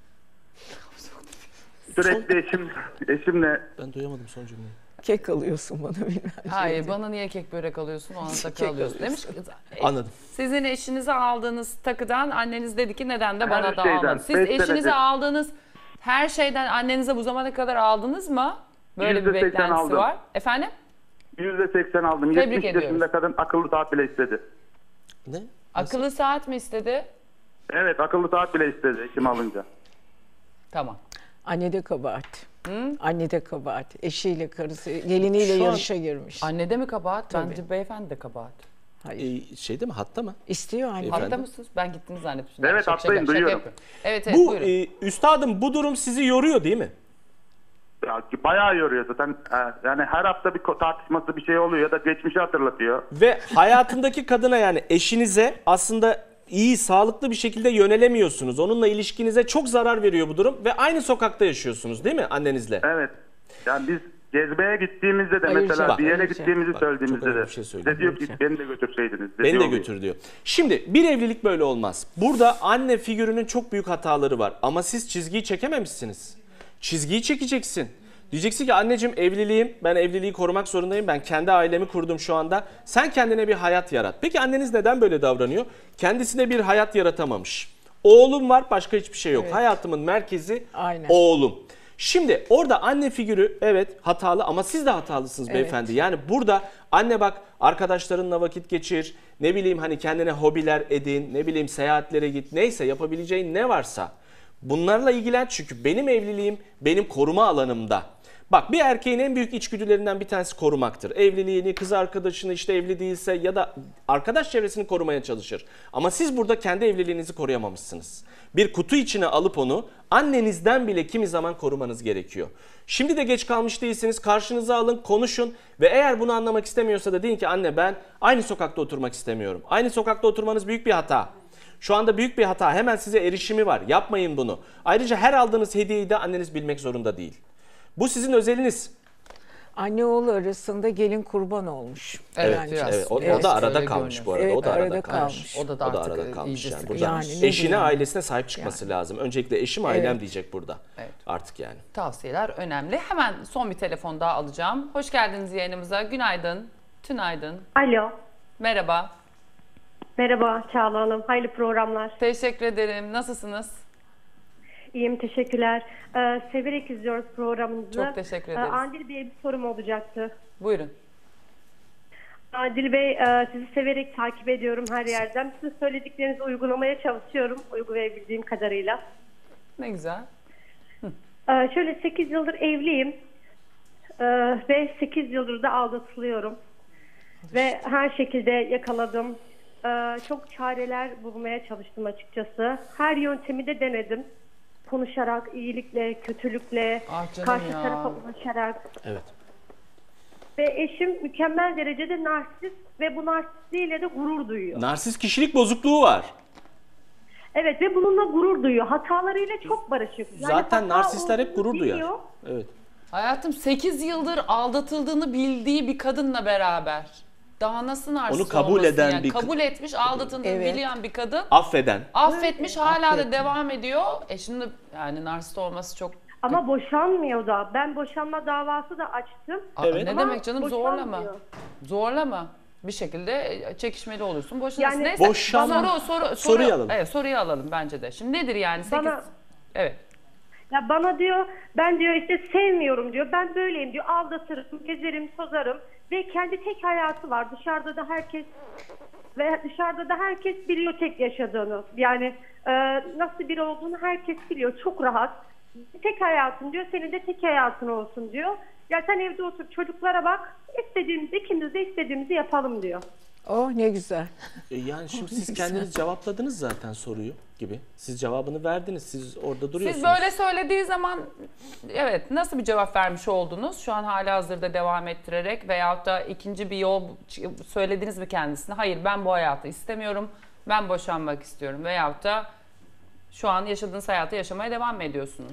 Sürekli eşim, eşimle... Ben duyamadım son cümleyi. Kek alıyorsun bana bilmem. Hayır bana niye kek börek alıyorsun, ona takı alıyorsun demiş. Anladım. Sizin eşinize aldığınız takıdan anneniz dedi ki neden de bana her da şeyden, almadın. Siz eşinize senedir. aldığınız her şeyden annenize bu zamana kadar aldınız mı? Böyle bir beklentisi aldım. var. Efendim? yüzde seksen aldım. Tebrik yetmiş ediyoruz. yaşında kadın akıllı saat bile istedi. Ne? Akıllı Nasıl? saat mi istedi? Evet, akıllı saat bile istedi eşim alınca. Tamam. Anne de kabahat. Hı? Anne de kabahat. Eşiyle, karısı, geliniyle Şu yarışa girmiş. Anne de mi kabahat? Tabii. Bence beyefendi de kabahat. Hayır. Ee, şeyde mi, hatta mı? İstiyor anne. Hatta mısınız? Ben gittiniz zannetmiştim. Evet, şaka, hattayım, şaka, duyuyorum. şaka evet, evet, bu buyurun. e, üstadım bu durum sizi yoruyor değil mi? Ya, bayağı yoruyor zaten. Yani her hafta bir tartışması bir şey oluyor ya da geçmişi hatırlatıyor. Ve hayatındaki kadına, yani eşinize aslında iyi, sağlıklı bir şekilde yönelemiyorsunuz. Onunla ilişkinize çok zarar veriyor bu durum ve aynı sokakta yaşıyorsunuz değil mi annenizle? Evet. Yani biz gezmeye gittiğimizde de Hayır, mesela bak, bir yere hayır, gittiğimizi bak, söylediğimizde de bir şey de diyor ki beni de götürseydiniz. De Beni de oluyor. götür diyor. Şimdi bir evlilik böyle olmaz. Burada anne figürünün çok büyük hataları var ama siz çizgiyi çekememişsiniz. Çizgiyi çekeceksin. Diyeceksin ki anneciğim evliliğim, ben evliliği korumak zorundayım. Ben kendi ailemi kurdum şu anda. Sen kendine bir hayat yarat. Peki anneniz neden böyle davranıyor? Kendisine bir hayat yaratamamış. Oğlum var, başka hiçbir şey yok. Evet. Hayatımın merkezi Aynen. oğlum. Şimdi orada anne figürü evet hatalı ama siz de hatalısınız evet. beyefendi. Yani burada anne bak arkadaşlarınla vakit geçir, ne bileyim hani kendine hobiler edin, ne bileyim seyahatlere git, neyse yapabileceğin ne varsa bunlarla ilgilen, çünkü benim evliliğim benim koruma alanımda. Bak bir erkeğin en büyük içgüdülerinden bir tanesi korumaktır. Evliliğini, kız arkadaşını işte evli değilse ya da arkadaş çevresini korumaya çalışır. Ama siz burada kendi evliliğinizi koruyamamışsınız. Bir kutu içine alıp onu annenizden bile kimi zaman korumanız gerekiyor. Şimdi de geç kalmış değilsiniz. Karşınıza alın, konuşun ve eğer bunu anlamak istemiyorsa da deyin ki anne ben aynı sokakta oturmak istemiyorum. Aynı sokakta oturmanız büyük bir hata. Şu anda büyük bir hata. Hemen size erişimi var. Yapmayın bunu. Ayrıca her aldığınız hediyeyi de anneniz bilmek zorunda değil. Bu sizin özeliniz. Anne oğlu arasında gelin kurban olmuş. Evet, evet. evet. O, evet. o da arada kalmış bu arada. Evet, o da arada, arada kalmış. kalmış. O da, da, o da arada kalmış. Yani. Burada yani eşine, ailesine sahip çıkması yani. lazım. Öncelikle eşim, ailem evet. diyecek burada. Evet. Artık yani. Tavsiyeler önemli. Hemen son bir telefon daha alacağım. Hoş geldiniz yayınımıza. Günaydın. Tünaydın. Alo. Merhaba. Merhaba Çağla Hanım. Hayırlı programlar. Teşekkür ederim. Nasılsınız? İyiyim, teşekkürler. Ee, severek izliyoruz programınızı. Çok teşekkür ederiz. Ee, Adil Bey'e bir sorum olacaktı. Buyurun. Adil Bey, e, sizi severek takip ediyorum her yerden. Sizin söylediklerinizi uygulamaya çalışıyorum, uygulayabildiğim kadarıyla. Ne güzel. Ee, şöyle sekiz yıldır evliyim ee, ve sekiz yıldır da aldatılıyorum. Ve her şekilde yakaladım. Ee, çok çareler bulmaya çalıştım açıkçası. Her yöntemi de denedim. Konuşarak, iyilikle, kötülükle, Ah canım karşı ya. tarafa ulaşarak. Evet. Ve eşim mükemmel derecede narsist ve bu narsistliğiyle de gurur duyuyor. Narsist kişilik bozukluğu var. Evet ve bununla gurur duyuyor. Hatalarıyla çok barışık. Yani Zaten hata narsistler hep olduğunu gurur duyar. biliyor. Evet. Hayatım sekiz yıldır aldatıldığını bildiği bir kadınla beraber. Daha nasıl narsist Onu kabul olmasın eden yani? bir- Kabul etmiş, aldatıldığını Evet. bilen bir kadın. Affeden. Affetmiş, hala da affetmiş. devam ediyor. E şimdi yani narsist olması çok... Ama boşanmıyor da. Ben boşanma davası da açtım. Aa, Evet. Ne Ama demek canım, zorla mı? boşanmıyor. Zorla mı? Bir şekilde çekişmeli olursun, boşanırsın. Yani Neyse, boşanma- soru, soru, soru, Soruyu alalım. Evet, soruyu alalım bence de. Şimdi nedir yani? Sekiz... Bana- Evet. Ya bana diyor, ben diyor işte sevmiyorum diyor. Ben böyleyim diyor. Aldatırım, gezerim, tozarım. Ve kendi tek hayatı var. Dışarıda da herkes ve dışarıda da herkes biliyor tek yaşadığını. Yani e, nasıl biri olduğunu herkes biliyor. Çok rahat. Tek hayatın diyor. Senin de tek hayatın olsun diyor. Ya sen evde otur, çocuklara bak. İstediğimizi, ikimiz de istediğimizi yapalım diyor. Oh ne güzel. E yani şimdi siz kendiniz cevapladınız zaten soruyu gibi. Siz cevabını verdiniz. Siz orada duruyorsunuz. Siz böyle söylediği zaman evet nasıl bir cevap vermiş oldunuz? Şu an halihazırda devam ettirerek veyahut da ikinci bir yol söylediniz mi kendisine? Hayır, ben bu hayatı istemiyorum. Ben boşanmak istiyorum. Veyahut da şu an yaşadığınız hayatı yaşamaya devam mı ediyorsunuz?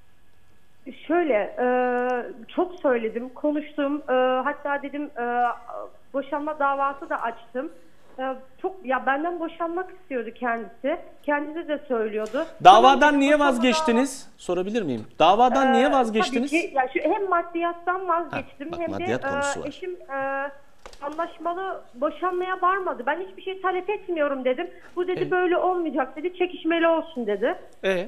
Şöyle e, çok söyledim, konuştum. E, hatta dedim e, boşanma davası da açtım. E, çok ya benden boşanmak istiyordu kendisi. Kendisi de söylüyordu. Davadan Tamam, niye boşanma vazgeçtiniz? Sorabilir miyim? Davadan Ee, niye vazgeçtiniz? Tabii ki ya şu hem maddiyattan vazgeçtim Ha, bak, hem maddiyat de konusu e, var. eşim e, anlaşmalı boşanmaya varmadı. Ben hiçbir şey talep etmiyorum dedim. Bu dedi Evet. böyle olmayacak dedi. Çekişmeli olsun dedi. E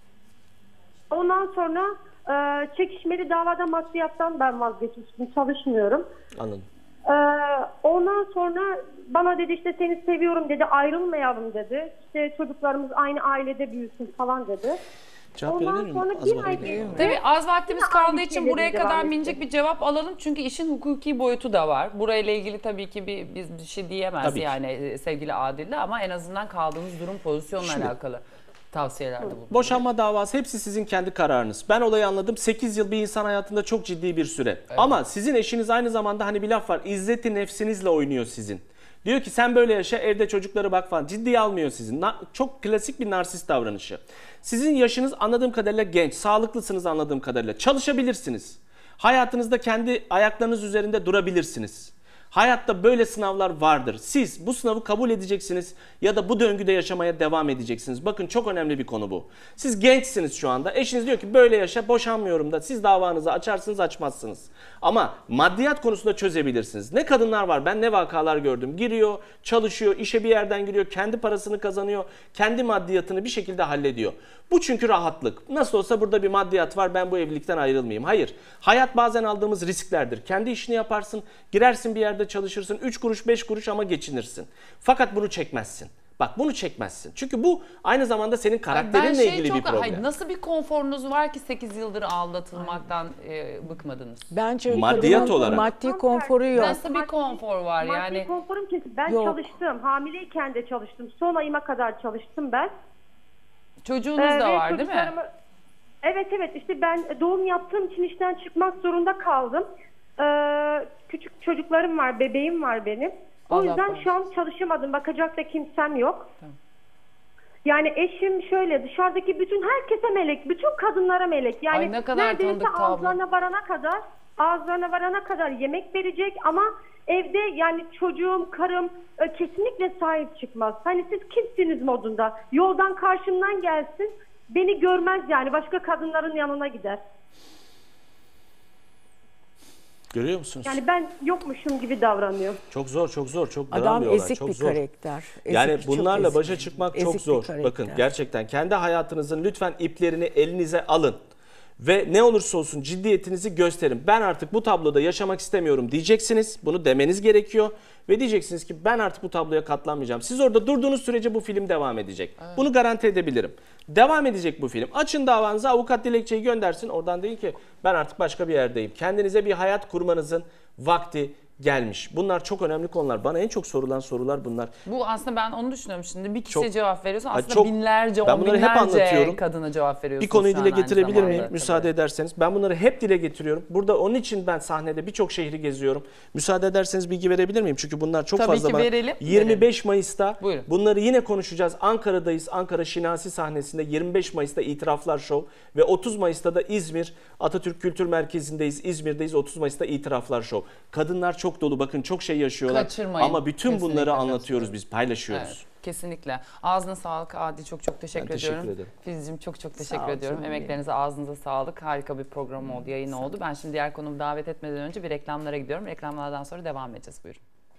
Ondan sonra e, çekişmeli davada maddiyattan ben vazgeçmiştim. Çalışmıyorum. anladım. Ee, ondan sonra bana dedi işte seni seviyorum dedi, ayrılmayalım dedi. İşte çocuklarımız aynı ailede büyüsün falan dedi. Cevap Ondan verebilir miyim? sonra Az bir vakit ay var. geçti. Tabii az vaktimiz Yine kaldığı aynı için şeyleri buraya devam kadar etti. minicik bir cevap alalım. Çünkü işin hukuki boyutu da var. Burayla ilgili tabii ki bir, biz bir şey diyemez Tabii ki. yani e, sevgili Adil'le ama en azından kaldığınız durum pozisyonla Şimdi- alakalı tavsiyelerde bulunun. Boşanma davası hepsi sizin kendi kararınız. Ben olayı anladım. sekiz yıl bir insan hayatında çok ciddi bir süre. Ama sizin eşiniz aynı zamanda hani bir laf var. İzzeti nefsinizle oynuyor sizin. Diyor ki sen böyle yaşa, evde çocuklara bak falan. Ciddiye almıyor sizin. Na- çok klasik bir narsist davranışı. Sizin yaşınız anladığım kadarıyla genç. Sağlıklısınız anladığım kadarıyla. Çalışabilirsiniz. Hayatınızda kendi ayaklarınız üzerinde durabilirsiniz. Hayatta böyle sınavlar vardır. Siz bu sınavı kabul edeceksiniz ya da bu döngüde yaşamaya devam edeceksiniz. Bakın çok önemli bir konu bu. Siz gençsiniz şu anda. Eşiniz diyor ki böyle yaşa, boşanmıyorum da siz davanızı açarsınız açmazsınız. Ama maddiyat konusunda çözebilirsiniz. Ne kadınlar var, ben ne vakalar gördüm. Giriyor, çalışıyor, işe bir yerden giriyor, kendi parasını kazanıyor, kendi maddiyatını bir şekilde hallediyor. Bu çünkü rahatlık. Nasıl olsa burada bir maddiyat var, ben bu evlilikten ayrılmayayım. Hayır. Hayat bazen aldığımız risklerdir. Kendi işini yaparsın, girersin bir yerde çalışırsın, üç kuruş beş kuruş ama geçinirsin. Fakat bunu çekmezsin. Bak bunu çekmezsin. Çünkü bu aynı zamanda senin karakterinle şey ilgili çok, bir problem. hayır, nasıl bir konforunuz var ki sekiz yıldır aldatılmaktan e, bıkmadınız? Bence Maddiyat kadının olarak. maddi konforu yok. Nasıl bir konfor var Maddi yani? konforum kesin. Ben Yok. çalıştım. Hamileyken de çalıştım. Son ayıma kadar çalıştım ben. Çocuğunuz Ee, da ve var değil mi? çocuklarımı- Evet evet işte ben doğum yaptığım için işten çıkmak zorunda kaldım. Ee, küçük çocuklarım var, bebeğim var benim. O Allah yüzden korusun. şu an çalışamadım. Bakacak da kimsem yok. Yani eşim şöyle dışarıdaki bütün herkese melek, bütün kadınlara melek. Yani Ay, ne kadar neredeyse tanıdık tablo. ağızlarına varana kadar, ağızlarına varana kadar yemek verecek ama evde yani çocuğum, karım e, kesinlikle sahip çıkmaz. Hani siz kimsiniz modunda. Yoldan karşımdan gelsin, beni görmez yani başka kadınların yanına gider. Görüyor musunuz? Yani ben yokmuşum gibi davranıyor. Çok zor, çok zor, çok dram Adam bir olay, ezik çok bir zor. karakter. Ezik, Yani çok bunlarla ezik. başa çıkmak çok Ezik bir zor. karakter. Bakın gerçekten kendi hayatınızın lütfen iplerini elinize alın. Ve ne olursa olsun ciddiyetinizi gösterin. Ben artık bu tabloda yaşamak istemiyorum diyeceksiniz. Bunu demeniz gerekiyor. Ve diyeceksiniz ki ben artık bu tabloya katlanmayacağım. Siz orada durduğunuz sürece bu film devam edecek. Bunu garanti edebilirim. Devam edecek bu film. Açın davanızı, avukat dilekçeyi göndersin. Oradan deyin ki ben artık başka bir yerdeyim. Kendinize bir hayat kurmanızın vakti gelmiş. Bunlar çok önemli konular. Bana en çok sorulan sorular bunlar. Bu aslında ben onu düşünüyorum şimdi. Bir kişiye Çok- cevap veriyorsun. Ha, Aslında çok- binlerce, ben on bunları hep binlerce anlatıyorum. kadına cevap veriyorsun. Bir konuyu şu an dile aynı getirebilir zamanda. miyim? Müsaade ederseniz. Ben bunları hep dile getiriyorum. Burada onun için ben sahnede birçok şehri geziyorum. Müsaade ederseniz bilgi verebilir miyim? Çünkü bunlar çok Tabii fazla. ki bana- verelim, yirmi beş Mayıs'ta Buyurun. bunları yine konuşacağız. Ankara'dayız. Ankara Şinasi sahnesinde yirmi beş Mayıs'ta İtiraflar Show ve otuz Mayıs'ta da İzmir Atatürk Kültür Merkezi'ndeyiz. İzmir'deyiz. otuz Mayıs'ta İtiraflar Show. Kadınlar çok dolu. Bakın çok şey yaşıyorlar. Kaçırmayın. Ama bütün Kesinlikle bunları anlatıyoruz katılıyorum. biz, paylaşıyoruz. Evet, kesinlikle. Ağzına sağlık Adi, çok çok teşekkür Ben teşekkür ediyorum. ederim. Filizciğim çok çok Sağ teşekkür ol ediyorum. canım Emeklerinize, ağzınıza sağlık. Harika bir program oldu, yayın Sağ oldu. Ben şimdi diğer konumu davet etmeden önce bir reklamlara gidiyorum. Reklamlardan sonra devam edeceğiz. Buyurun.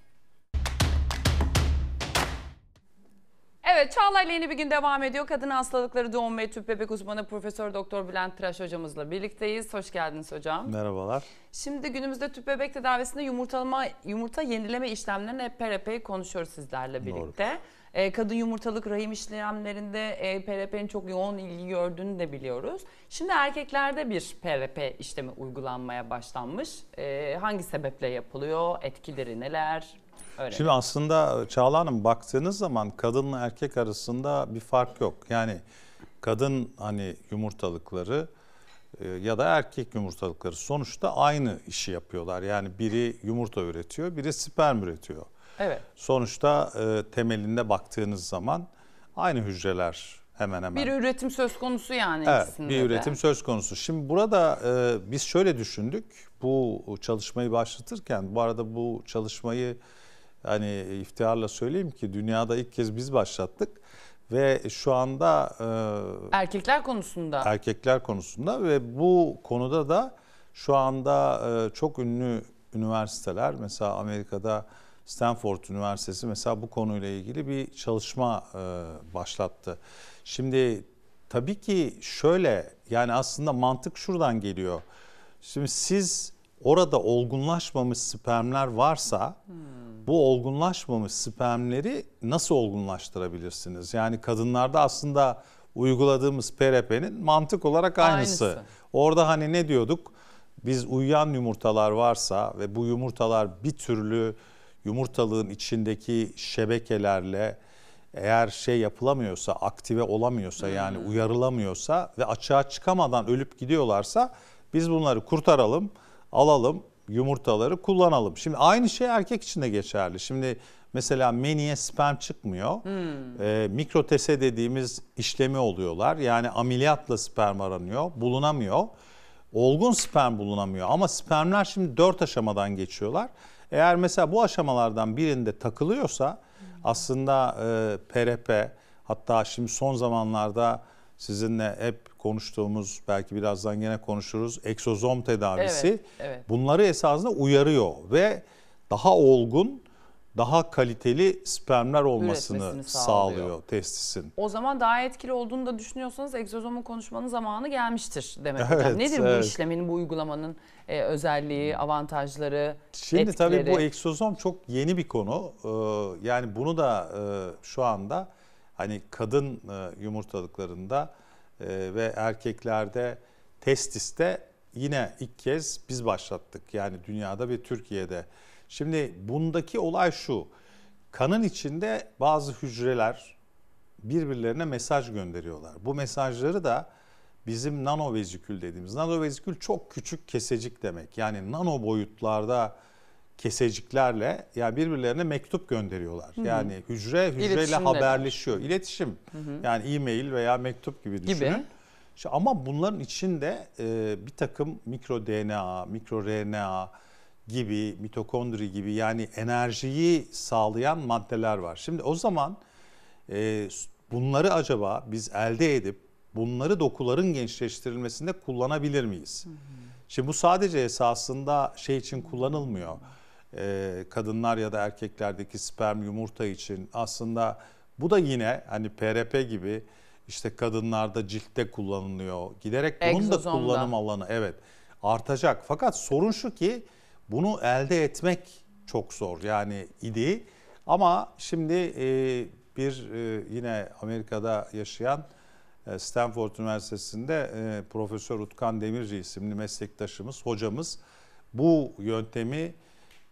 Evet, Çağla'yla yeni bir gün devam ediyor. Kadın hastalıkları, doğum ve tüp bebek uzmanı Profesör Doktor Bülent Tıraş hocamızla birlikteyiz. Hoş geldiniz hocam. Merhabalar. Şimdi günümüzde tüp bebek tedavisinde yumurtalama, yumurta yenileme işlemlerini hep P R P'yi konuşuyoruz sizlerle birlikte. Ee, kadın yumurtalık rahim işlemlerinde e, P R P'nin çok yoğun ilgi gördüğünü de biliyoruz. Şimdi erkeklerde bir P R P işlemi uygulanmaya başlanmış. Ee, hangi sebeple yapılıyor? Etkileri neler? Öğrenelim. Şimdi aslında Çağla Hanım, baktığınız zaman kadınla erkek arasında bir fark yok. Yani kadın hani yumurtalıkları e, ya da erkek yumurtalıkları sonuçta aynı işi yapıyorlar. Yani biri yumurta üretiyor, biri sperm üretiyor. Evet. Sonuçta e, temelinde baktığınız zaman aynı hücreler hemen hemen. Bir üretim söz konusu yani Evet, ikisinde bir de. üretim söz konusu. Şimdi burada e, biz şöyle düşündük. Bu çalışmayı başlatırken, bu arada bu çalışmayı hani iftiharla söyleyeyim ki dünyada ilk kez biz başlattık ve şu anda e, Erkekler konusunda. erkekler konusunda ve bu konuda da şu anda e, çok ünlü üniversiteler, mesela Amerika'da Stanford Üniversitesi mesela bu konuyla ilgili bir çalışma e, başlattı. Şimdi tabii ki şöyle, yani aslında mantık şuradan geliyor. Şimdi siz orada olgunlaşmamış spermler varsa hmm. bu olgunlaşmamış spermleri nasıl olgunlaştırabilirsiniz? Yani kadınlarda aslında uyguladığımız P R P'nin mantık olarak aynısı. Aynısı. Orada hani ne diyorduk? Biz uyuyan yumurtalar varsa ve bu yumurtalar bir türlü yumurtalığın içindeki şebekelerle eğer şey yapılamıyorsa, aktive olamıyorsa hmm. yani uyarılamıyorsa ve açığa çıkamadan ölüp gidiyorlarsa biz bunları kurtaralım, alalım, yumurtaları kullanalım. Şimdi aynı şey erkek için de geçerli. Şimdi mesela meniye sperm çıkmıyor. Hmm. E, mikrotese dediğimiz işlemi oluyorlar. Yani ameliyatla sperm aranıyor, bulunamıyor. Olgun sperm bulunamıyor ama spermler şimdi dört aşamadan geçiyorlar. Eğer mesela bu aşamalardan birinde takılıyorsa hmm. aslında e, P R P, hatta şimdi son zamanlarda sizinle hep konuştuğumuz, belki birazdan yine konuşuruz, egzozom tedavisi evet, evet. bunları esasında uyarıyor ve daha olgun, daha kaliteli spermler olmasını Üretmesini sağlıyor. sağlıyor testisin. O zaman daha etkili olduğunu da düşünüyorsanız egzozomu konuşmanın zamanı gelmiştir demek Evet, hocam. Nedir evet. bu işlemin, bu uygulamanın e, özelliği, avantajları, Şimdi etkileri? tabii bu egzozom çok yeni bir konu. Ee, yani bunu da e, şu anda hani kadın e, yumurtalıklarında e, ve erkeklerde testiste yine ilk kez biz başlattık. Yani dünyada ve Türkiye'de. Şimdi bundaki olay şu. Kanın içinde bazı hücreler birbirlerine mesaj gönderiyorlar. Bu mesajları da bizim nanovezikül dediğimiz, nanovezikül çok küçük kesecik demek. Yani nano boyutlarda keseciklerle yani birbirlerine mektup gönderiyorlar. Hı hı. Yani hücre hücreyle haberleşiyor. İletişim. Hı hı. Yani e-mail veya mektup gibi düşünün. Gibi. İşte ama bunların içinde e, bir takım mikro D N A, mikro R N A gibi, mitokondri gibi yani enerjiyi sağlayan maddeler var. Şimdi o zaman e, bunları acaba biz elde edip bunları dokuların gençleştirilmesinde kullanabilir miyiz? Hı hı. Şimdi bu sadece esasında şey için kullanılmıyor. Ee, kadınlar ya da erkeklerdeki sperm yumurta için aslında bu da yine hani P R P gibi işte kadınlarda ciltte kullanılıyor. Giderek bunun egzozomda da kullanım alanı evet artacak. Fakat sorun şu ki bunu elde etmek çok zor yani idi. Ama şimdi e, bir e, yine Amerika'da yaşayan Stanford Üniversitesi'nde e, Profesör Utkan Demirci isimli meslektaşımız, hocamız bu yöntemi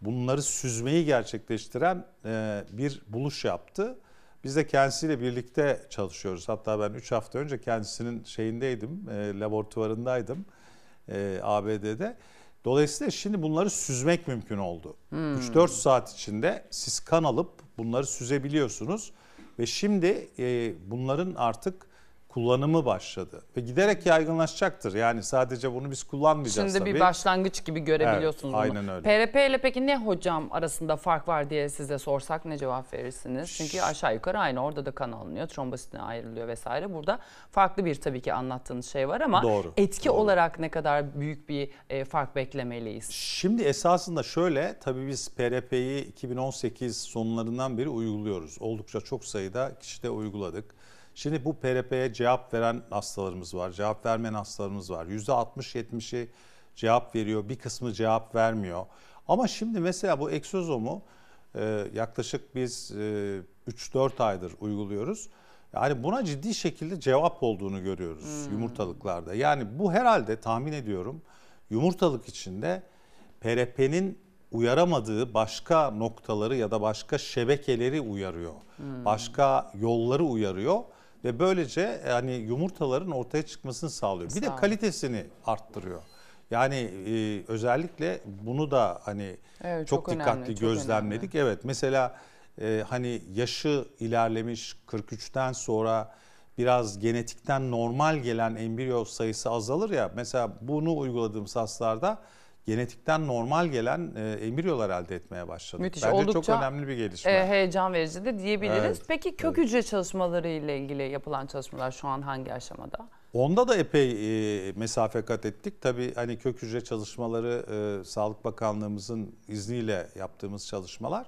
bunları süzmeyi gerçekleştiren e, bir buluş yaptı. Biz de kendisiyle birlikte çalışıyoruz. Hatta ben üç hafta önce kendisinin şeyindeydim, e, laboratuvarındaydım e, A B D'de. Dolayısıyla şimdi bunları süzmek mümkün oldu. Hmm. üç dört saat içinde siz kan alıp bunları süzebiliyorsunuz. Ve şimdi e, bunların artık kullanımı başladı. Ve giderek yaygınlaşacaktır. Yani sadece bunu biz kullanmayacağız Şimdi tabii. bir başlangıç gibi görebiliyorsunuz Evet, bunu. aynen öyle. P R P ile peki ne hocam arasında fark var diye size sorsak ne cevap verirsiniz? Çünkü aşağı yukarı aynı. Orada da kan alınıyor, trombositine ayrılıyor vesaire. Burada farklı bir tabii ki anlattığınız şey var ama Doğru, etki doğru. olarak ne kadar büyük bir e, fark beklemeliyiz? Şimdi esasında şöyle, tabii biz P R P'yi iki bin on sekiz sonlarından beri uyguluyoruz. Oldukça çok sayıda kişide uyguladık. Şimdi bu P R P'ye cevap veren hastalarımız var, cevap vermeyen hastalarımız var. yüzde altmış yetmişi cevap veriyor, bir kısmı cevap vermiyor. Ama şimdi mesela bu egzozomu e, yaklaşık biz e, üç dört aydır uyguluyoruz. Yani buna ciddi şekilde cevap olduğunu görüyoruz hmm. yumurtalıklarda. Yani bu herhalde tahmin ediyorum yumurtalık içinde P R P'nin uyaramadığı başka noktaları ya da başka şebekeleri uyarıyor. Hmm. Başka yolları uyarıyor ve böylece yani yumurtaların ortaya çıkmasını sağlıyor. Bir Sağ de kalitesini arttırıyor. Yani e, özellikle bunu da hani evet, çok, çok dikkatli önemli, çok gözlemledik. önemli. Evet, mesela e, hani yaşı ilerlemiş kırk üçten sonra biraz genetikten normal gelen embriyo sayısı azalır ya. Mesela bunu uyguladığımız hastalarda genetikten normal gelen e, embriyolar elde etmeye başladık. Müthiş. Bence Oldukça çok önemli bir gelişme. E, heyecan verici de diyebiliriz. Evet, Peki kök evet. hücre çalışmaları ile ilgili yapılan çalışmalar şu an hangi aşamada? Onda da epey e, mesafe kat ettik. Tabii hani kök hücre çalışmaları e, Sağlık Bakanlığımızın izniyle yaptığımız çalışmalar.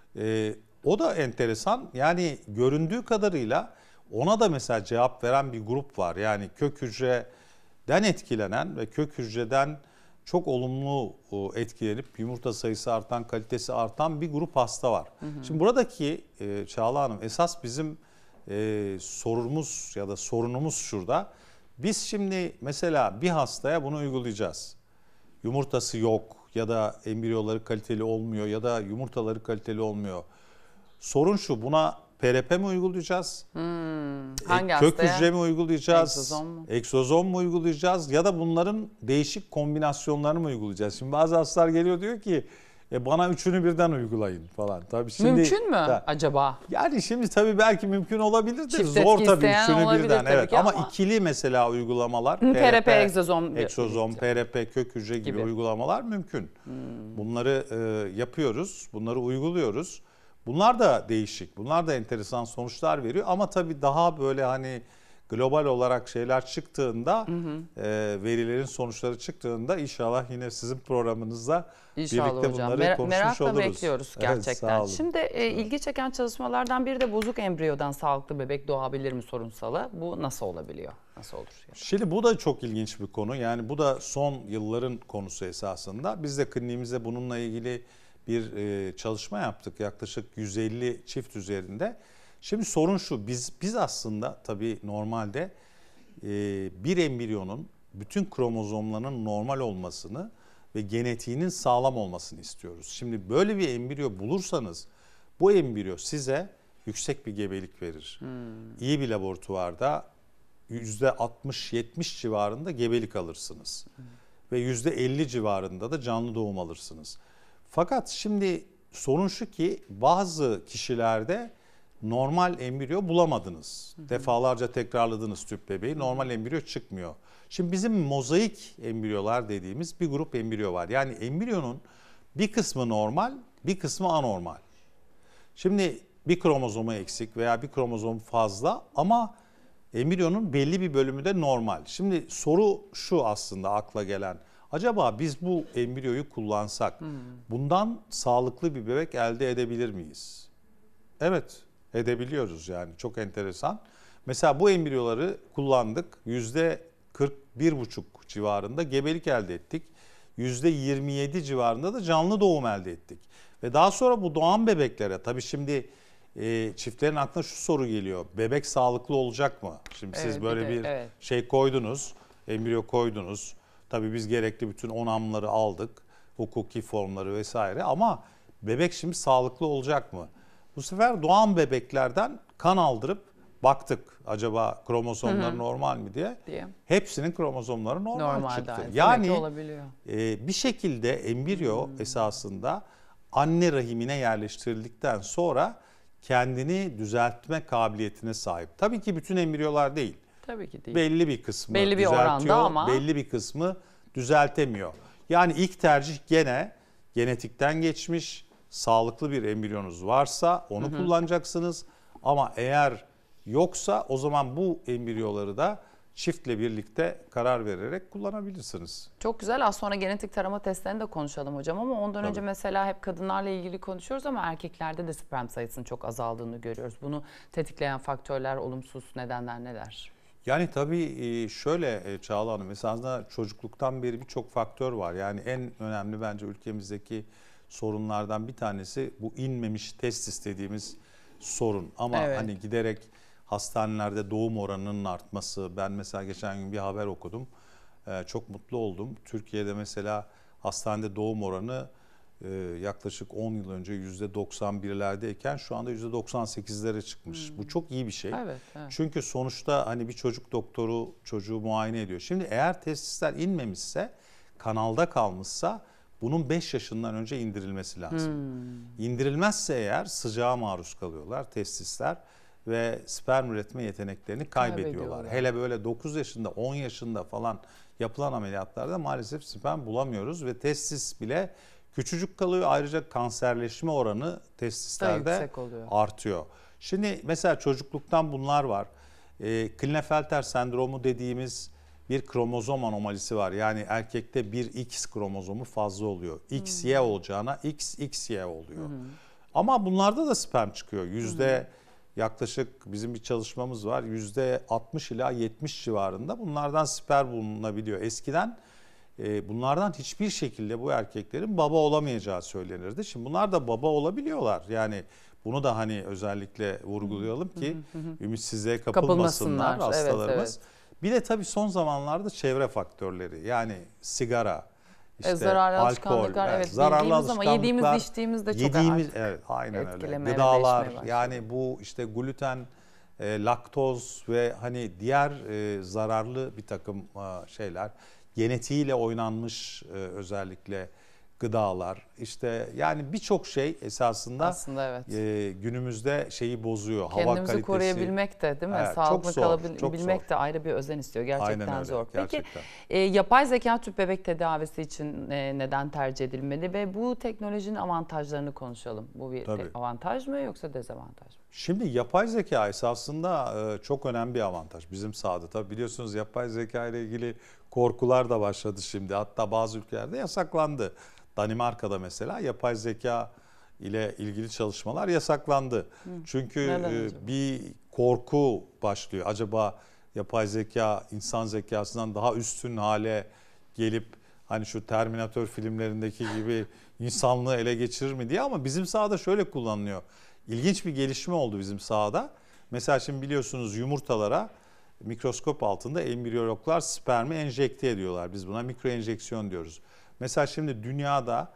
E, o da enteresan. Yani göründüğü kadarıyla ona da mesela cevap veren bir grup var. Yani kök hücreden etkilenen ve kök hücreden çok olumlu etkilenip yumurta sayısı artan, kalitesi artan bir grup hasta var. Hı hı. Şimdi buradaki e, Çağla Hanım esas bizim e, sorumuz ya da sorunumuz şurada. Biz şimdi mesela bir hastaya bunu uygulayacağız. Yumurtası yok ya da embriyoları kaliteli olmuyor ya da yumurtaları kaliteli olmuyor. Sorun şu, buna P R P mi uygulayacağız? Hmm, hangi e, kök hastaya? hücre mi uygulayacağız? Egzozom mu? Egzozom mu uygulayacağız? Ya da bunların değişik kombinasyonlarını mı uygulayacağız? Şimdi bazı hastalar geliyor diyor ki e, bana üçünü birden uygulayın falan. Tabii şimdi, mümkün mü da, acaba? Yani şimdi tabii belki mümkün olabilir de Çift zor tabii üçünü birden. Tabii evet ama, ama ikili mesela uygulamalar P R P, egzozom, egzozom, P R P, kök hücre gibi, gibi uygulamalar mümkün. Hmm. Bunları e, yapıyoruz, bunları uyguluyoruz. Bunlar da değişik, bunlar da enteresan sonuçlar veriyor ama tabii daha böyle hani global olarak şeyler çıktığında, hı hı. E, verilerin sonuçları çıktığında inşallah yine sizin programınızda İnşallah birlikte hocam. bunları Mer- konuşmuş merakla oluruz. Merakla bekliyoruz gerçekten. Evet, Şimdi e, ilgi çeken çalışmalardan biri de bozuk embriyodan sağlıklı bebek doğabilir mi sorunsalı. Bu nasıl olabiliyor? Nasıl olur? Yani? Şimdi bu da çok ilginç bir konu. Yani bu da son yılların konusu esasında. Biz de kliniğimizde bununla ilgili bir e, çalışma yaptık yaklaşık yüz elli çift üzerinde. Şimdi sorun şu, biz biz aslında tabii normalde e, bir embriyonun bütün kromozomlarının normal olmasını ve genetiğinin sağlam olmasını istiyoruz. Şimdi böyle bir embriyo bulursanız bu embriyo size yüksek bir gebelik verir. Hmm. İyi bir laboratuvarda yüzde altmış yetmiş civarında gebelik alırsınız. Hmm. Ve yüzde elli civarında da canlı doğum alırsınız. Fakat şimdi sorun şu ki bazı kişilerde normal embriyo bulamadınız. Hı hı. Defalarca tekrarladınız tüp bebeği, normal embriyo çıkmıyor. Şimdi bizim mozaik embriyolar dediğimiz bir grup embriyo var. Yani embriyonun bir kısmı normal, bir kısmı anormal. Şimdi bir kromozomu eksik veya bir kromozom fazla ama embriyonun belli bir bölümü de normal. Şimdi soru şu aslında akla gelen. Acaba biz bu embriyoyu kullansak hmm. bundan sağlıklı bir bebek elde edebilir miyiz? Evet, edebiliyoruz yani, çok enteresan. Mesela bu embriyoları kullandık, yüzde kırk bir buçuk civarında gebelik elde ettik. yüzde yirmi yedi civarında da canlı doğum elde ettik. Ve daha sonra bu doğan bebeklere, tabii şimdi e, çiftlerin aklına şu soru geliyor. Bebek sağlıklı olacak mı? Şimdi evet, siz böyle bir, de, bir evet. şey koydunuz, embriyo koydunuz. Tabii biz gerekli bütün onamları aldık. hukuki formları vesaire ama bebek şimdi sağlıklı olacak mı? Bu sefer doğan bebeklerden kan aldırıp baktık acaba kromozomları Hı hı. normal mi diye. diye. Hepsinin kromozomları normal, Normal çıktı. dahi. Yani olabiliyor. e, bir şekilde embriyo hmm. esasında anne rahimine yerleştirildikten sonra kendini düzeltme kabiliyetine sahip. Tabii ki bütün embriyolar değil. Tabii ki değil. Belli bir kısmı belli bir düzeltiyor, oranda ama belli bir kısmı düzeltemiyor. Yani ilk tercih gene genetikten geçmiş, sağlıklı bir embriyonuz varsa onu hı hı. kullanacaksınız. Ama eğer yoksa o zaman bu embriyoları da çiftle birlikte karar vererek kullanabilirsiniz. Çok güzel. Az sonra genetik tarama testlerini de konuşalım hocam ama ondan Tabii. önce mesela hep kadınlarla ilgili konuşuyoruz ama erkeklerde de sperm sayısının çok azaldığını görüyoruz. Bunu tetikleyen faktörler, olumsuz nedenler neler? Yani tabii şöyle Çağla Hanım, mesela çocukluktan beri birçok faktör var. Yani en önemli bence ülkemizdeki sorunlardan bir tanesi bu inmemiş testis dediğimiz sorun. Ama evet. hani giderek hastanelerde doğum oranının artması, ben mesela geçen gün bir haber okudum, ee, çok mutlu oldum. Türkiye'de mesela hastanede doğum oranı e, yaklaşık on yıl önce yüzde doksan birlerdeyken şu anda yüzde doksan sekizlere çıkmış. Hmm. Bu çok iyi bir şey. Evet, evet. Çünkü sonuçta hani bir çocuk doktoru çocuğu muayene ediyor. Şimdi eğer testisler inmemişse, kanalda kalmışsa bunun beş yaşından önce indirilmesi lazım. Hmm. İndirilmezse eğer sıcağa maruz kalıyorlar testisler ve sperm üretme yeteneklerini kaybediyorlar. kaybediyorlar. Hele böyle dokuz yaşında, on yaşında falan yapılan ameliyatlarda maalesef sperm bulamıyoruz ve testis bile küçücük kalıyor. Ayrıca kanserleşme oranı testislerde artıyor. Şimdi mesela çocukluktan bunlar var. E, Klinefelter sendromu dediğimiz bir kromozom anomalisi var. Yani erkekte bir X kromozomu fazla oluyor. X Y olacağına X X Y oluyor. Hmm. Ama bunlarda da sperm çıkıyor. Yüzde hmm. yaklaşık bizim bir çalışmamız var. Yüzde altmış ila yetmiş civarında bunlardan sperm bulunabiliyor. Eskiden e, bunlardan hiçbir şekilde bu erkeklerin baba olamayacağı söylenirdi. Şimdi bunlar da baba olabiliyorlar. Yani bunu da hani özellikle vurgulayalım ki ümitsizliğe kapılmasınlar hastalarımız. Evet, evet. Bir de tabii son zamanlarda çevre faktörleri, yani sigara, işte e, zararlı alkol, evet, evet, zararlı alışkanlıklar, ama yediğimiz içtiğimiz de çok yediğimiz, artık evet, aynen öyle. Gıdalar, yani bu işte gluten, e, laktoz ve hani diğer e, zararlı bir takım e, şeyler, genetiğiyle oynanmış e, özellikle gıdalar, işte yani birçok şey esasında aslında evet. e, günümüzde şeyi bozuyor. Kendimizi hava kalitesi. koruyabilmek de değil mi? Evet, sağlıklı zor, kalabilmek de ayrı bir özen istiyor. Gerçekten Aynen öyle, zor. Gerçekten. Peki e, yapay zeka tüp bebek tedavisi için e, neden tercih edilmeli ve bu teknolojinin avantajlarını konuşalım. Bu bir te- avantaj mı yoksa dezavantaj mı? Şimdi yapay zeka esasında e, çok önemli bir avantaj bizim sahada. Tabii biliyorsunuz yapay zeka ile ilgili korkular da başladı şimdi. Hatta bazı ülkelerde yasaklandı. Danimarka'da mesela yapay zeka ile ilgili çalışmalar yasaklandı. Hı. Çünkü e, bir korku başlıyor. Acaba yapay zeka insan zekasından daha üstün hale gelip hani şu Terminator filmlerindeki gibi insanlığı ele geçirir mi diye, ama bizim sahada şöyle kullanılıyor. İlginç bir gelişme oldu bizim sahada. Mesela şimdi biliyorsunuz yumurtalara mikroskop altında embriyologlar spermi enjekte ediyorlar. Biz buna mikro enjeksiyon diyoruz. Mesela şimdi dünyada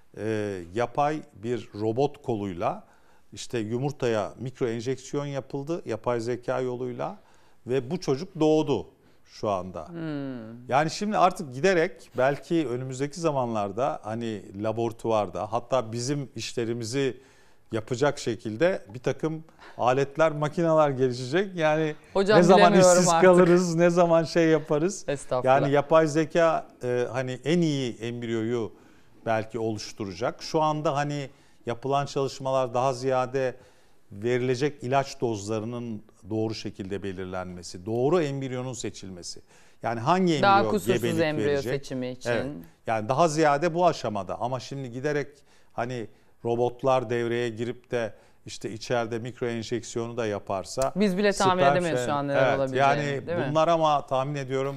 e, yapay bir robot koluyla işte yumurtaya mikro enjeksiyon yapıldı yapay zeka yoluyla ve bu çocuk doğdu şu anda. Hmm. Yani şimdi artık giderek belki önümüzdeki zamanlarda hani laboratuvarda, hatta bizim işlerimizi yapacak şekilde bir takım aletler, makineler gelişecek. Yani Hocam, ne zaman işsiz artık. kalırız, ne zaman şey yaparız. Yani yapay zeka e, hani en iyi embriyoyu belki oluşturacak. Şu anda hani yapılan çalışmalar daha ziyade verilecek ilaç dozlarının doğru şekilde belirlenmesi, doğru embriyonun seçilmesi. Yani hangi embriyo daha kusursuz gebelik embriyo verecek? seçimi için. Evet. Yani daha ziyade bu aşamada, ama şimdi giderek hani robotlar devreye girip de işte içeride mikro enjeksiyonu da yaparsa biz bile tahmin edemeyiz şey, şu an neler evet, olabileceğini. Yani değil bunlar mi? Ama tahmin ediyorum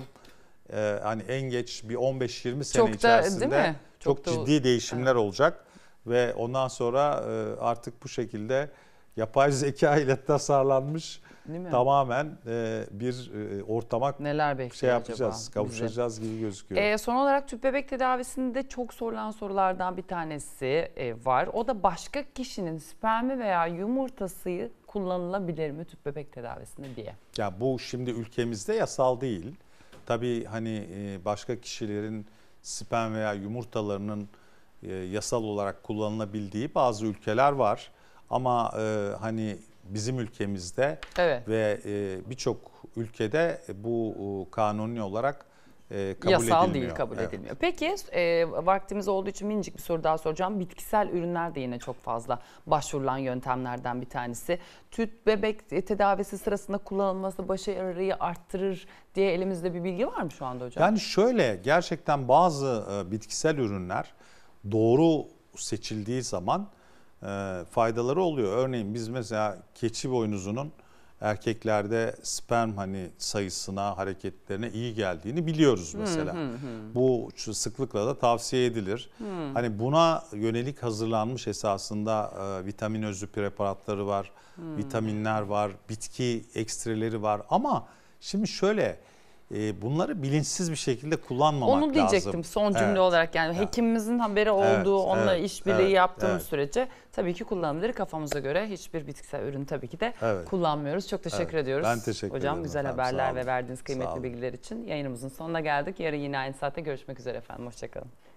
e, hani en geç bir on beş yirmi sene çok da, içerisinde çok, çok ciddi da, değişimler evet. olacak ve ondan sonra e, artık bu şekilde yapay zeka ile tasarlanmış tamamen e, bir e, ortama neler bekliyor şey yapacağız, acaba kavuşacağız bize? gibi gözüküyor. Ee, son olarak tüp bebek tedavisinde çok sorulan sorulardan bir tanesi e, var. O da başka kişinin spermi veya yumurtası kullanılabilir mi tüp bebek tedavisinde diye. Ya bu şimdi ülkemizde yasal değil. Tabii hani e, başka kişilerin sperm veya yumurtalarının e, yasal olarak kullanılabildiği bazı ülkeler var. Ama e, hani bizim ülkemizde evet. ve e, birçok ülkede bu e, kanuni olarak e, kabul yasal edilmiyor. Yasal değil, kabul evet. edilmiyor. Peki e, vaktimiz olduğu için minicik bir soru daha soracağım. Bitkisel ürünler de yine çok fazla başvurulan yöntemlerden bir tanesi. Tüp bebek tedavisi sırasında kullanılması başarıyı arttırır diye elimizde bir bilgi var mı şu anda hocam? Yani şöyle, gerçekten bazı e, bitkisel ürünler doğru seçildiği zaman e, faydaları oluyor. Örneğin biz mesela keçi boynuzunun erkeklerde sperm hani sayısına, hareketlerine iyi geldiğini biliyoruz mesela. Hı hı hı. Bu sıklıkla da tavsiye edilir. Hı. Hani buna yönelik hazırlanmış esasında e, vitamin özlü preparatları var, hı. vitaminler var, bitki ekstreleri var ama şimdi şöyle e, bunları bilinçsiz bir şekilde kullanmamak lazım. Onu diyecektim lazım. son cümle evet. olarak yani evet. hekimimizin haberi olduğu, evet. onunla evet. işbirliği evet. yaptığımız evet. sürece tabii ki kullanılır. Kafamıza göre hiçbir bitkisel ürün tabii ki de evet. kullanmıyoruz. Çok teşekkür evet. ediyoruz. Ben teşekkür Hocam, ederim. güzel efendim. haberler ve verdiğiniz kıymetli bilgiler için. Yayınımızın sonuna geldik. Yarın yine aynı saatte görüşmek üzere efendim. Hoşçakalın.